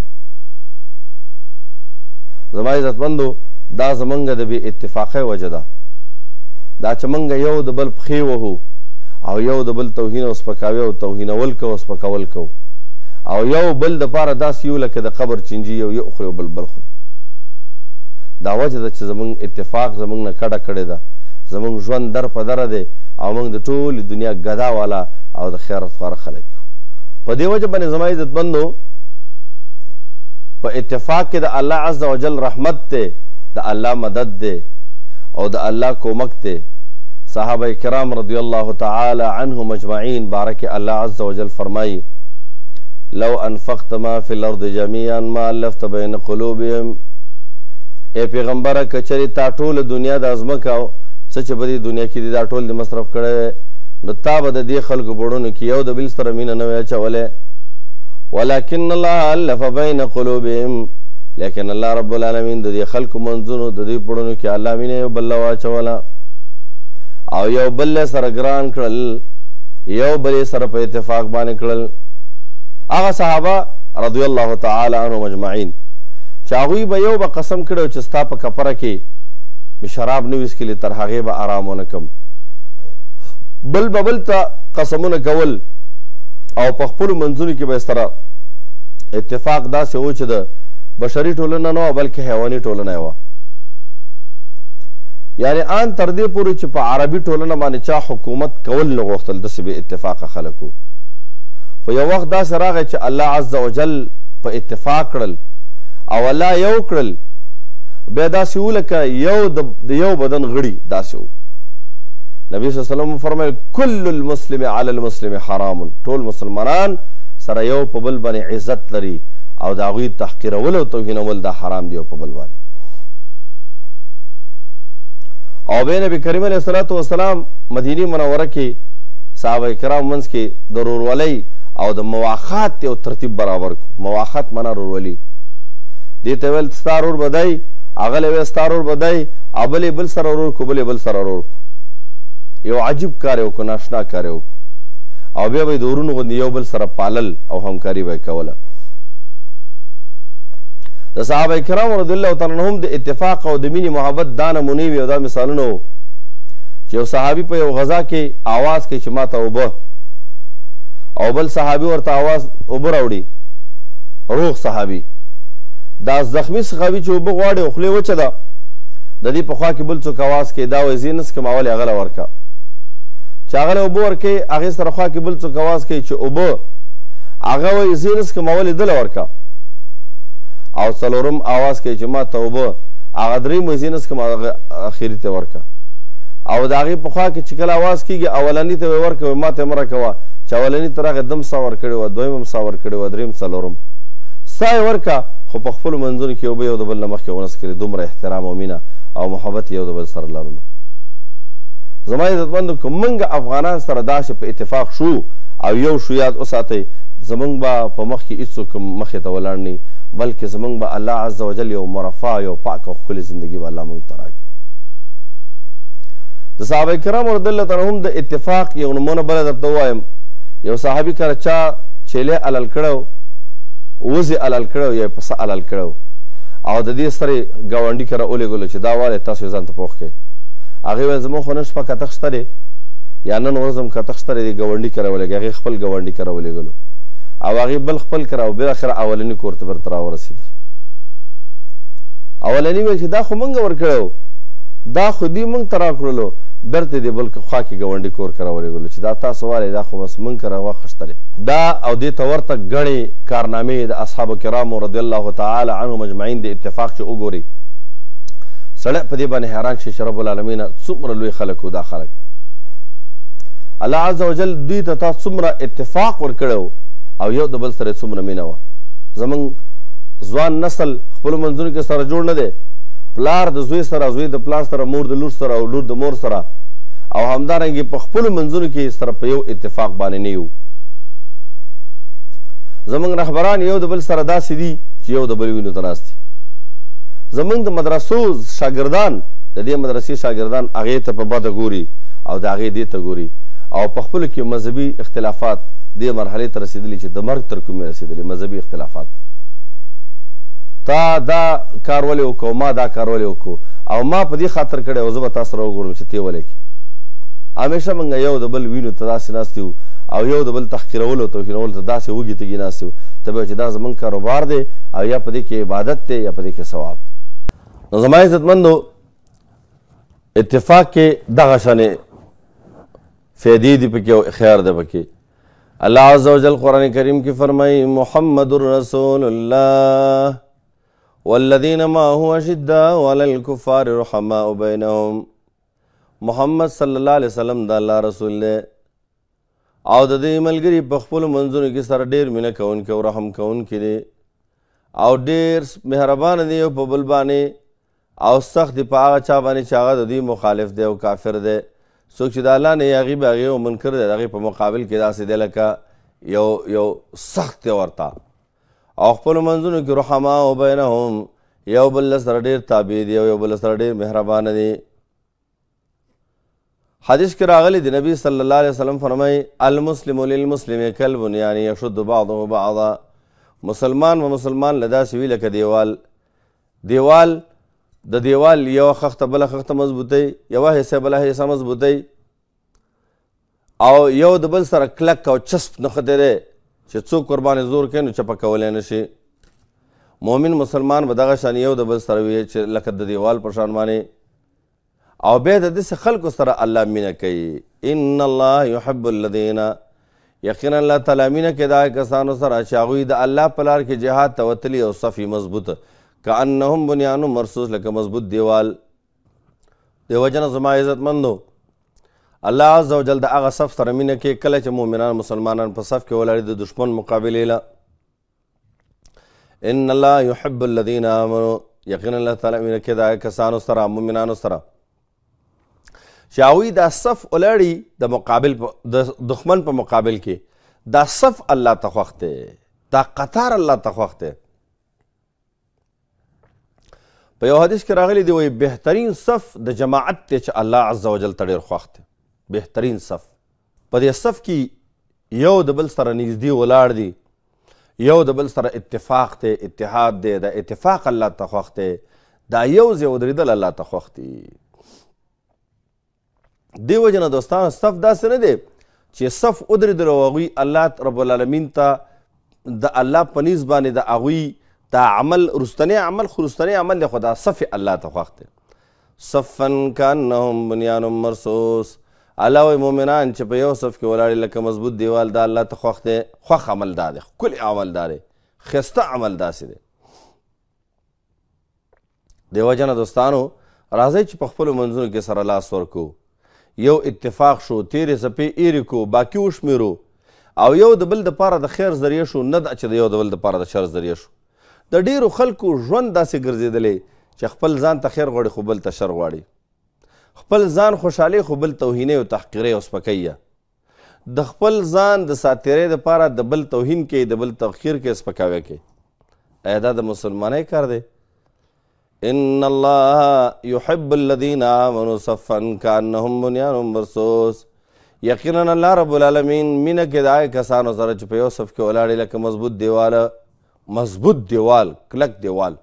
زما عزتمندو دا زمونږ د بې اتفاقۍ وجه ده، دا چې موږ یو د بل پښې وهو او یو د بل توهین او سپکاوي او توهینول کو او سپکول کو او یو بل دپاره داسې یو لکه د قبر چینجي یو خوري او بل بل خوري. دا وجه ده چې زموږ اتفاق زموږ نه کډه کړې ده، زموږ ژوند در په دره دی او موږ د ټولې دنیا ګدا والا او د خیرات خواره خلک یو. په دې وجه باندې زما عزتمندو په اتفاق کې د الله عز وجل رحمت دی، د الله مدد دی او د الله کومک دی. صحابه کرام رضی الله تعالی عنهم اجمعین بارک الله عز وجل فرمائی لو انفقت ما فی الارض جميعا ما الفت بین قلوبهم. ای پیغمبره کچری تا ټول دنیا د ازمکه څه چې په دې دنیا کې دي دا ټول دې مصرف کړی نو تا به د دې خلکو بوړونو کې یو د بل سره مینه نه وی اچولی، ولکن الله الف بین قلوبهم، لیکن الله رب العالمین د دې خلکو منځونو د دې پړونو کې الله مینه یو بل واچوله او یو بل سره ګران کړل، یو بل سره په اتفاق باندې کړل. هغه صحابه رضی الله تعالی عنهم اجمعین چې هغوی به یو به قسم کړی چې ستا په کپره کې مې شراب نه ویسکلي تر هغې به ارام ونه کم، بل به بل ته قسمونه کول او په خپلو منځونو کې به سره اتفاق داسې و چې د بشري ټولنه نه وه بلکې حیواني ټولنه یې وه. یعنی آن تر دې پورې چې په عربي ټولنه باندې چا حکومت کول نه غوښتل، داسې بې اتفاقه خلک وو. خو یو وخت داسې راغی چې الله عز وجل په اتفاق کړل او الله یو کړل، بیا داسې و لکه یو د یو بدن غړي داسې و. نبی صلی الله علیه وسلم فرمایل کل المسلم علی المسلم حرام، ټول مسلمانان سره یو په بل باندې عزت لري او د هغوی تحقیرول او توهینول دا حرام دی په بل باندې. او بیا نبی کریم علیه الصلاة والسلام مدینه منوره کې صحابه کرام منځ کې د ورورولۍ او د مواخات یو ترتیب برابر کو. مواخات معنا ورورولي، دې ته ویل ستا ورور به دی، هغه له ویل ستا ورور به دی، او بل یې بل سره ورور کو، بل یې بل سره ورور کو. یو عجیب کار یې وکړو، ناشنا کار یې وکړو او بیا به یې د ورونو غوندې یو بل سره پالل او همکاري به یې کوله. د صحابه کرامو رضی الله تعالی عنهم د اتفاق او د مینې محبت دا نمونې وي او دا مثالونه وو چې یو صحابي په یو غذا کې آواز کوي چې ما ته اوبه، او بل صحابي ورته آواز اوبه راوړي، روغ صحابي. دا زخمی صحابي چې اوبه غواړي او خولې وچه ده، د دې په خوا کې بل څوک آواز کوي دا وایي زه یې نسکم اول یې هغه له ورکه، چې هغه له اوبه ورکوي هغې سره خوا کې بل څوک آواز کوي چې اوبه، هغه وایي زه یې نسکم اول یې ده له ورکه، او څلورم آواز کوي چې ما ته اوبه، هغه درېیم وایي زه یې نسکم هغه اخري ته ورکه، او د هغې په خوا کې چې کله آواز کېږي اولني ته به یې ورکوي ما ته یې مه راکوه، چې اولني ته راغې دم سا ورکړې وه، دویم هم سا ورکړې وه، درېیم څلورم سا یې ورکه، خو په خپلو منځونو کې اوبه یو د بل نه مخکې ونه څښلې. دومره احترام او مینه او محبت یو د بل سره لرلو. زما عزتمندو که موږ افغانان سره داسې په اتفاق شو او یو شو، یاد وساتئ زموږ به په مخ کې هېڅوک مخې ته ولاړ نه، بلکې زموږ به الله عز وجل یو مرفع، یو پاک او ښکلې زندګي به الله موږ ته راکړي. د صحابه کرامو رضی الله تعالی عنهم د اتفاق یو نمونه بله درته ووایم. یو صحابي کله چا چیلې علل کړی وزې علل کړی یا پسه علل کړی او د دې سره یې ګاونډي کره ولېږلو چې دا ولې تاسو یې ځان ته پوښ کړئ. هغې ویل زموږ خو نن شپه کتغ شته دی یا نن ورځ هم کتغ شته دی ګاونډي کره ولېږي. هغې خپل ګاونډي کره ولېږلو او هغې بل خپل کره او بالاخره اولني کور ته برته راورسېدل. اولني ویل چې دا خو موږ ورکړی دا خو دوی موږ ته راکړلو برته دې بل خوا کې ګاونډي کور کره ولېږلو چې دا تاسو والئ دا خو بس موږ کره واخیسته دی. دا او دې ته ورته ګڼې کارنامې د اصحابو کرامو رضی الله تعالی عنهم اجمعین د اتفاق چې وګوري سړی په دې باندې حیران شي چې رب العالمین څومره لوی خلک و دا خلک. الله عز وجل دوی ته تا څومره اتفاق ورکړی او یو د بل سره یې څومره مینه وه. زموږ ځوان نسل خپلو منځونو کې سره جوړ نه دی، پلار د زوی سره، زوی د پلار سره، مور د لور سره او لور د مور سره، او همدارنګې په خپلو منځونو کې سره په یو اتفاق باندې نه یو. زموږ رهبران یو د بل سره داسې دي چې یو د بل وینو ته ناست دي. زموږ د مدرسو شاګردان، د دې مدرسې شاګردان هغې ته په بده ګوري او د هغې دې ته ګوري او په خپلو کې مذهبي اختلافات دې مرحلې ته رسېدلي چې د مرګ تر کومې رسېدلي مذهبي اختلافات. تا دا کار ولې وکړو، ما دا کار ولې وکړو او ما په دې خاطر کړی او زه به تا سره وګورم چې ته ولې کې. همیشه موږ یو د بل وینو ته داسې ناست یو او یو د بل تحقیرولو او توهینولو ته داسې وږي تږي ناست یو. ته به چې دا زموږ کاروبار دی او یا په دې کې عبادت دی یا په دې کې ثواب. نو زما عزتمندو اتفاق کې دغه شانې فایدې دي پکې او خیر دی پکې. الله عز وجل قرآن کریم کې فرمایي محمد رسول الله والذین معه اشداء علی الکفار رحماء بینهم. محمد صلی الله علیه وسلم د الله رسول دی او د دې ملګري په خپلو منځونو کې سره ډېر مینه کوونکي او رحم کوونکي دي او ډېر مهربانه دي او په بل باندې او سخت دي په هغه چا باندې چې هغه د دوی مخالف دی او کافر دی. څوک چې د الله نه یې هغې به هغې او منکر دی د هغې په مقابل کې داسې دی لکه یو سخت دی ورته او خپلو منځونو کې رحما او بینهم یو بل سره ډېر تابع دي او یو بل سره ډېر مهربانه دي. حدیث کې راغلی د نبی صلی الله علیه وسلم فرمایي المسلم للمسلم کالبنیان یشد بعضه بعضا. مسلمان و مسلمان له داسې وي لکه دیوال د دیوال یوه خښته بله خښته مضبوطوي، یوه حصه بله حصه مضبوطوي او یو د بل سره کلک او چسپ نښتی دی چې څوک ورباندې زور کوي نو چپه کولی نه شي. مؤمن مسلمان به دغه شان یو د بل سره وي چې لکه د دیوال په شان باندې او بیا د داسې خلکو سره الله مینه کوي. ان الله یحب الذین، یقینا الله تعالی مینه کوي د هغه کسانو سره چې هغوی د الله په لار کې جهاد ته وتلي او صف یې مضبوط کأنهم بنیان مرصوص لکه مضبوط دیوال. د وجه نه زما عزتمندو الله عز وجل د هغه صف سره مینه کوي کله چې مؤمنان مسلمانان په صف کې ولاړ د دشمن مقابلې له. ان الله یحب الذین آمنوا، یقینا الله تعالی مینه کوي د هغه کسانو سره مؤمنانو سره چې هغوی دا صف ولاړي د مقابل د دښمن په مقابل کې. دا صف الله ته خوښ دی، دا قطار الله ته خوښ دی. په یو حدیث کې راغلی دی وایي بهترین صف د جماعت دی چې الله عز وجل ته ډېر خوښ دی. بهترین صف په دې صف کې یو د بل سره نږدې ولاړ دی، یو د بل سره اتفاق دی، اتحاد دی. دا اتفاق الله ته خوښ دی، دا یو ځای ودرېدل الله ته خوښ دی. دې وجه نه دوستانو صف داسې نه دی چې صف ودرېدل او هغوی الله رب العالمین ته د الله په نیز باندې د هغوی دا عمل رستنی عمل خو رستنی عمل دی خو دا صف الله ته خوښ دی. صفا کانهم بنیان مرصوص. الله وایي مؤمنان چې په یو صف کې ولاړې لکه مضبوط دیوال دا الله ته خوښ دی. خوښ عمل دا دی، ښکلی عمل دا دی، ښایسته عمل داسې دی. دې وجه نه دوستانو راځئ چې په خپلو منځونو کې سره لاس ورکو، یو اتفاق شو، تیرې څپې ایرې کو، باقي وشمېرو او یو د بل دپاره د خیر ذریعه شو، نه ده چې د یو د بل دپاره د شر ذریعه شو. د ډیرو خلکو ژوند داسې ګرځېدلی چې خپل ځان ته خیر غواړي خو بل ته شر غواړي، خپل ځان خوشحالۍ خو بل توهینۍ او تحقیرۍ او سپکۍ د خپل ځان د ساتیرۍ دپاره د بل توهین کوي، د بل تحقیر کوي، سپکاوی کوي. آیا دا د مسلمانۍ کار دی؟ ان الله يحب الذين آمنوا صفا كأنهم بنيان مرصوص. یقینا الله رب العالمین مینه کې د هغه کسانو سره چې په یو صف کې ولاړ لکه مضبوط دیوال کلک دیوال.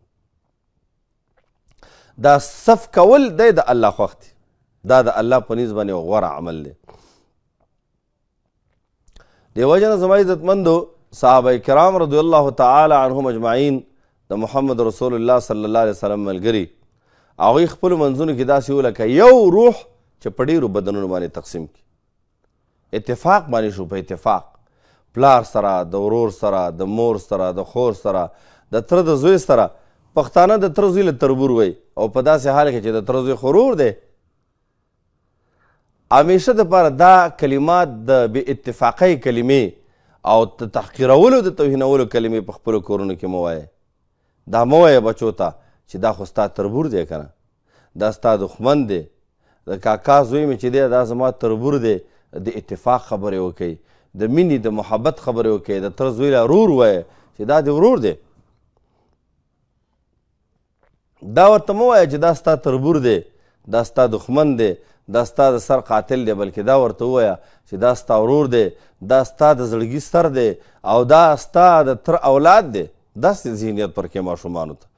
دا صف کول دی د الله خوښ دی، دا د الله په نیز باندې غوره عمل دی. دې وجه نه زما عزتمندو صحابه کرام رضی الله تعالی عنهم اجمعین د محمد رسول الله صلی الله علیه وسلم ملګري هغوی خپلو منځونو کې داسې ولکه یو روح چې په ډېرو بدنونو باندې تقسیم کړي. اتفاق باندې شو، په اتفاق پلار سره، د ورور سره، د مور سره، د خور سره، د تره د زوی سره. پښتانه د تره زوی له تربور وی او په داسې حال کې چې د تره زوی خورور دی. همیشه دپاره دا کلمات د بې اتفاقۍ کلمې او د تحقیرولو د توهینولو کلمې په خپلو کورونو کې مه وایئ. دا مه وایه بچو ته چې دا خو ستا تربور دی که نه، دا ستا دښمن دی، د کاکا زوی مې چې دی دا زما تربور دی. د اتفاق خبرې وکئ، د مینې د محبت خبرې وکئ. د تره زوی له ورور ووایه چې دا د ورور دی. دا ورته مه وایه چې دا ستا تربور دی، دا ستا دښمن دی، دا ستا د سر قاتل دی، بلکې دا ورته ووایه چې دا ستا ورور دی، دا ستا د زړګي سر دی او دا ستا د تر اولاد دی. داسې ذهنیت ورکړئ ماشومانو ته.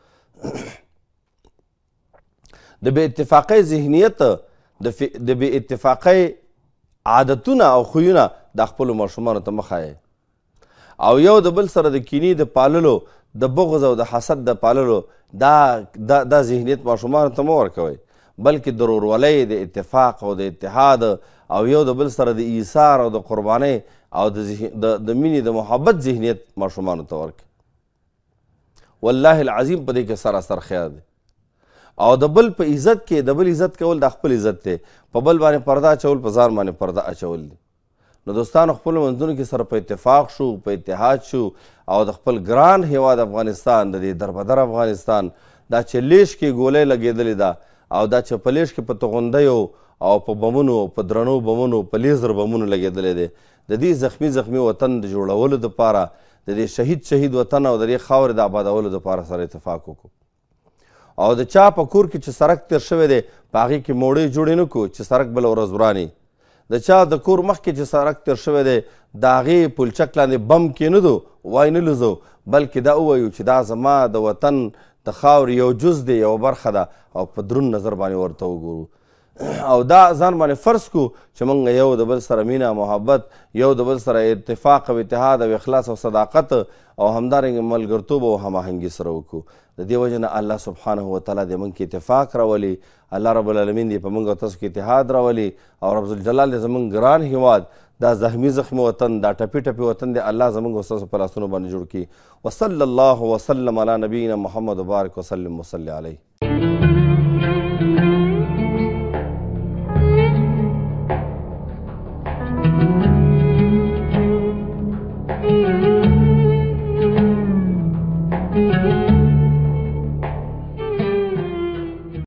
د بې اتفاقۍ ذهنیت، د بې اتفاقۍ عادتونه او خویونه دا خپلو ماشومانو ته مه ښایئ. او یو د بل سره د کینې د پاللو، د بغض او د حسد د پاللو دا ذهنیت ماشومانو ته مه ورکوئ، بلکې د ورورولۍ، د اتفاق او د اتحاد او یو د بل سره د ایثار او د قربانۍ او د مینې د محبت ذهنیت ماشومانو ته ورکړئ. والله العظیم په دې کې سراسر خیر دی. او د بل په عزت کې د بل عزت کول د خپل عزت دی. په بل باندې پرده اچول په ځان باندې پرده اچول دی. نو دوستانو خپلو منځونو کې سره په اتفاق شو، په اتحاد شو او د خپل ګران هیواد افغانستان، د دې دربدر افغانستان، دا چې لیش کې ګولۍ لګېدلې ده او دا چې په لیش کې په توغندیو او په بمونو، په درنو بمونو، په لیزر بمونو لګېدلی دی، د دې زخمي وطن د جوړولو دپاره، د دې شهید وطن او د دې خاورې د آبادولو دپاره سره اتفاق وکړو. او د چا په کور کې چې سړک تیر شوی دی په هغې کې موړې جوړې نه کړو چې سړک بله ورځ وراني. د چا د کور مخکې چې سړک تیر شوی دی د هغې پلچک لاندې بم کېندو، وای نه لزو، بلکې دا ووایو چې دا زما د وطن د خاورې یو جز دی، یو برخه ده او په دروند نظر باندې ورته وګورو. او دا ځان باندې فرض کو چې موږ یو د بل سره مینه، محبت، یو د بل سره اتفاق او اتحاد او اخلاص او صداقت او همدارنګه ملګرتوب او هماهنګي سره وکړو. د دې وجه نه الله سبحانه وتعالی دې موږ کې اتفاق راولي. الله رب العالمین دې په موږ او تاسو کې اتحاد راولي او رب الجلال دې زموږ ګران هیواد، دا زخمي وطن، دا ټپي وطن دې الله زموږ او ستاسو په لاسونو باندې جوړ کړي. وصلی الله وسلم علی نبینا محمد وبارک وسلم وصلی علیه.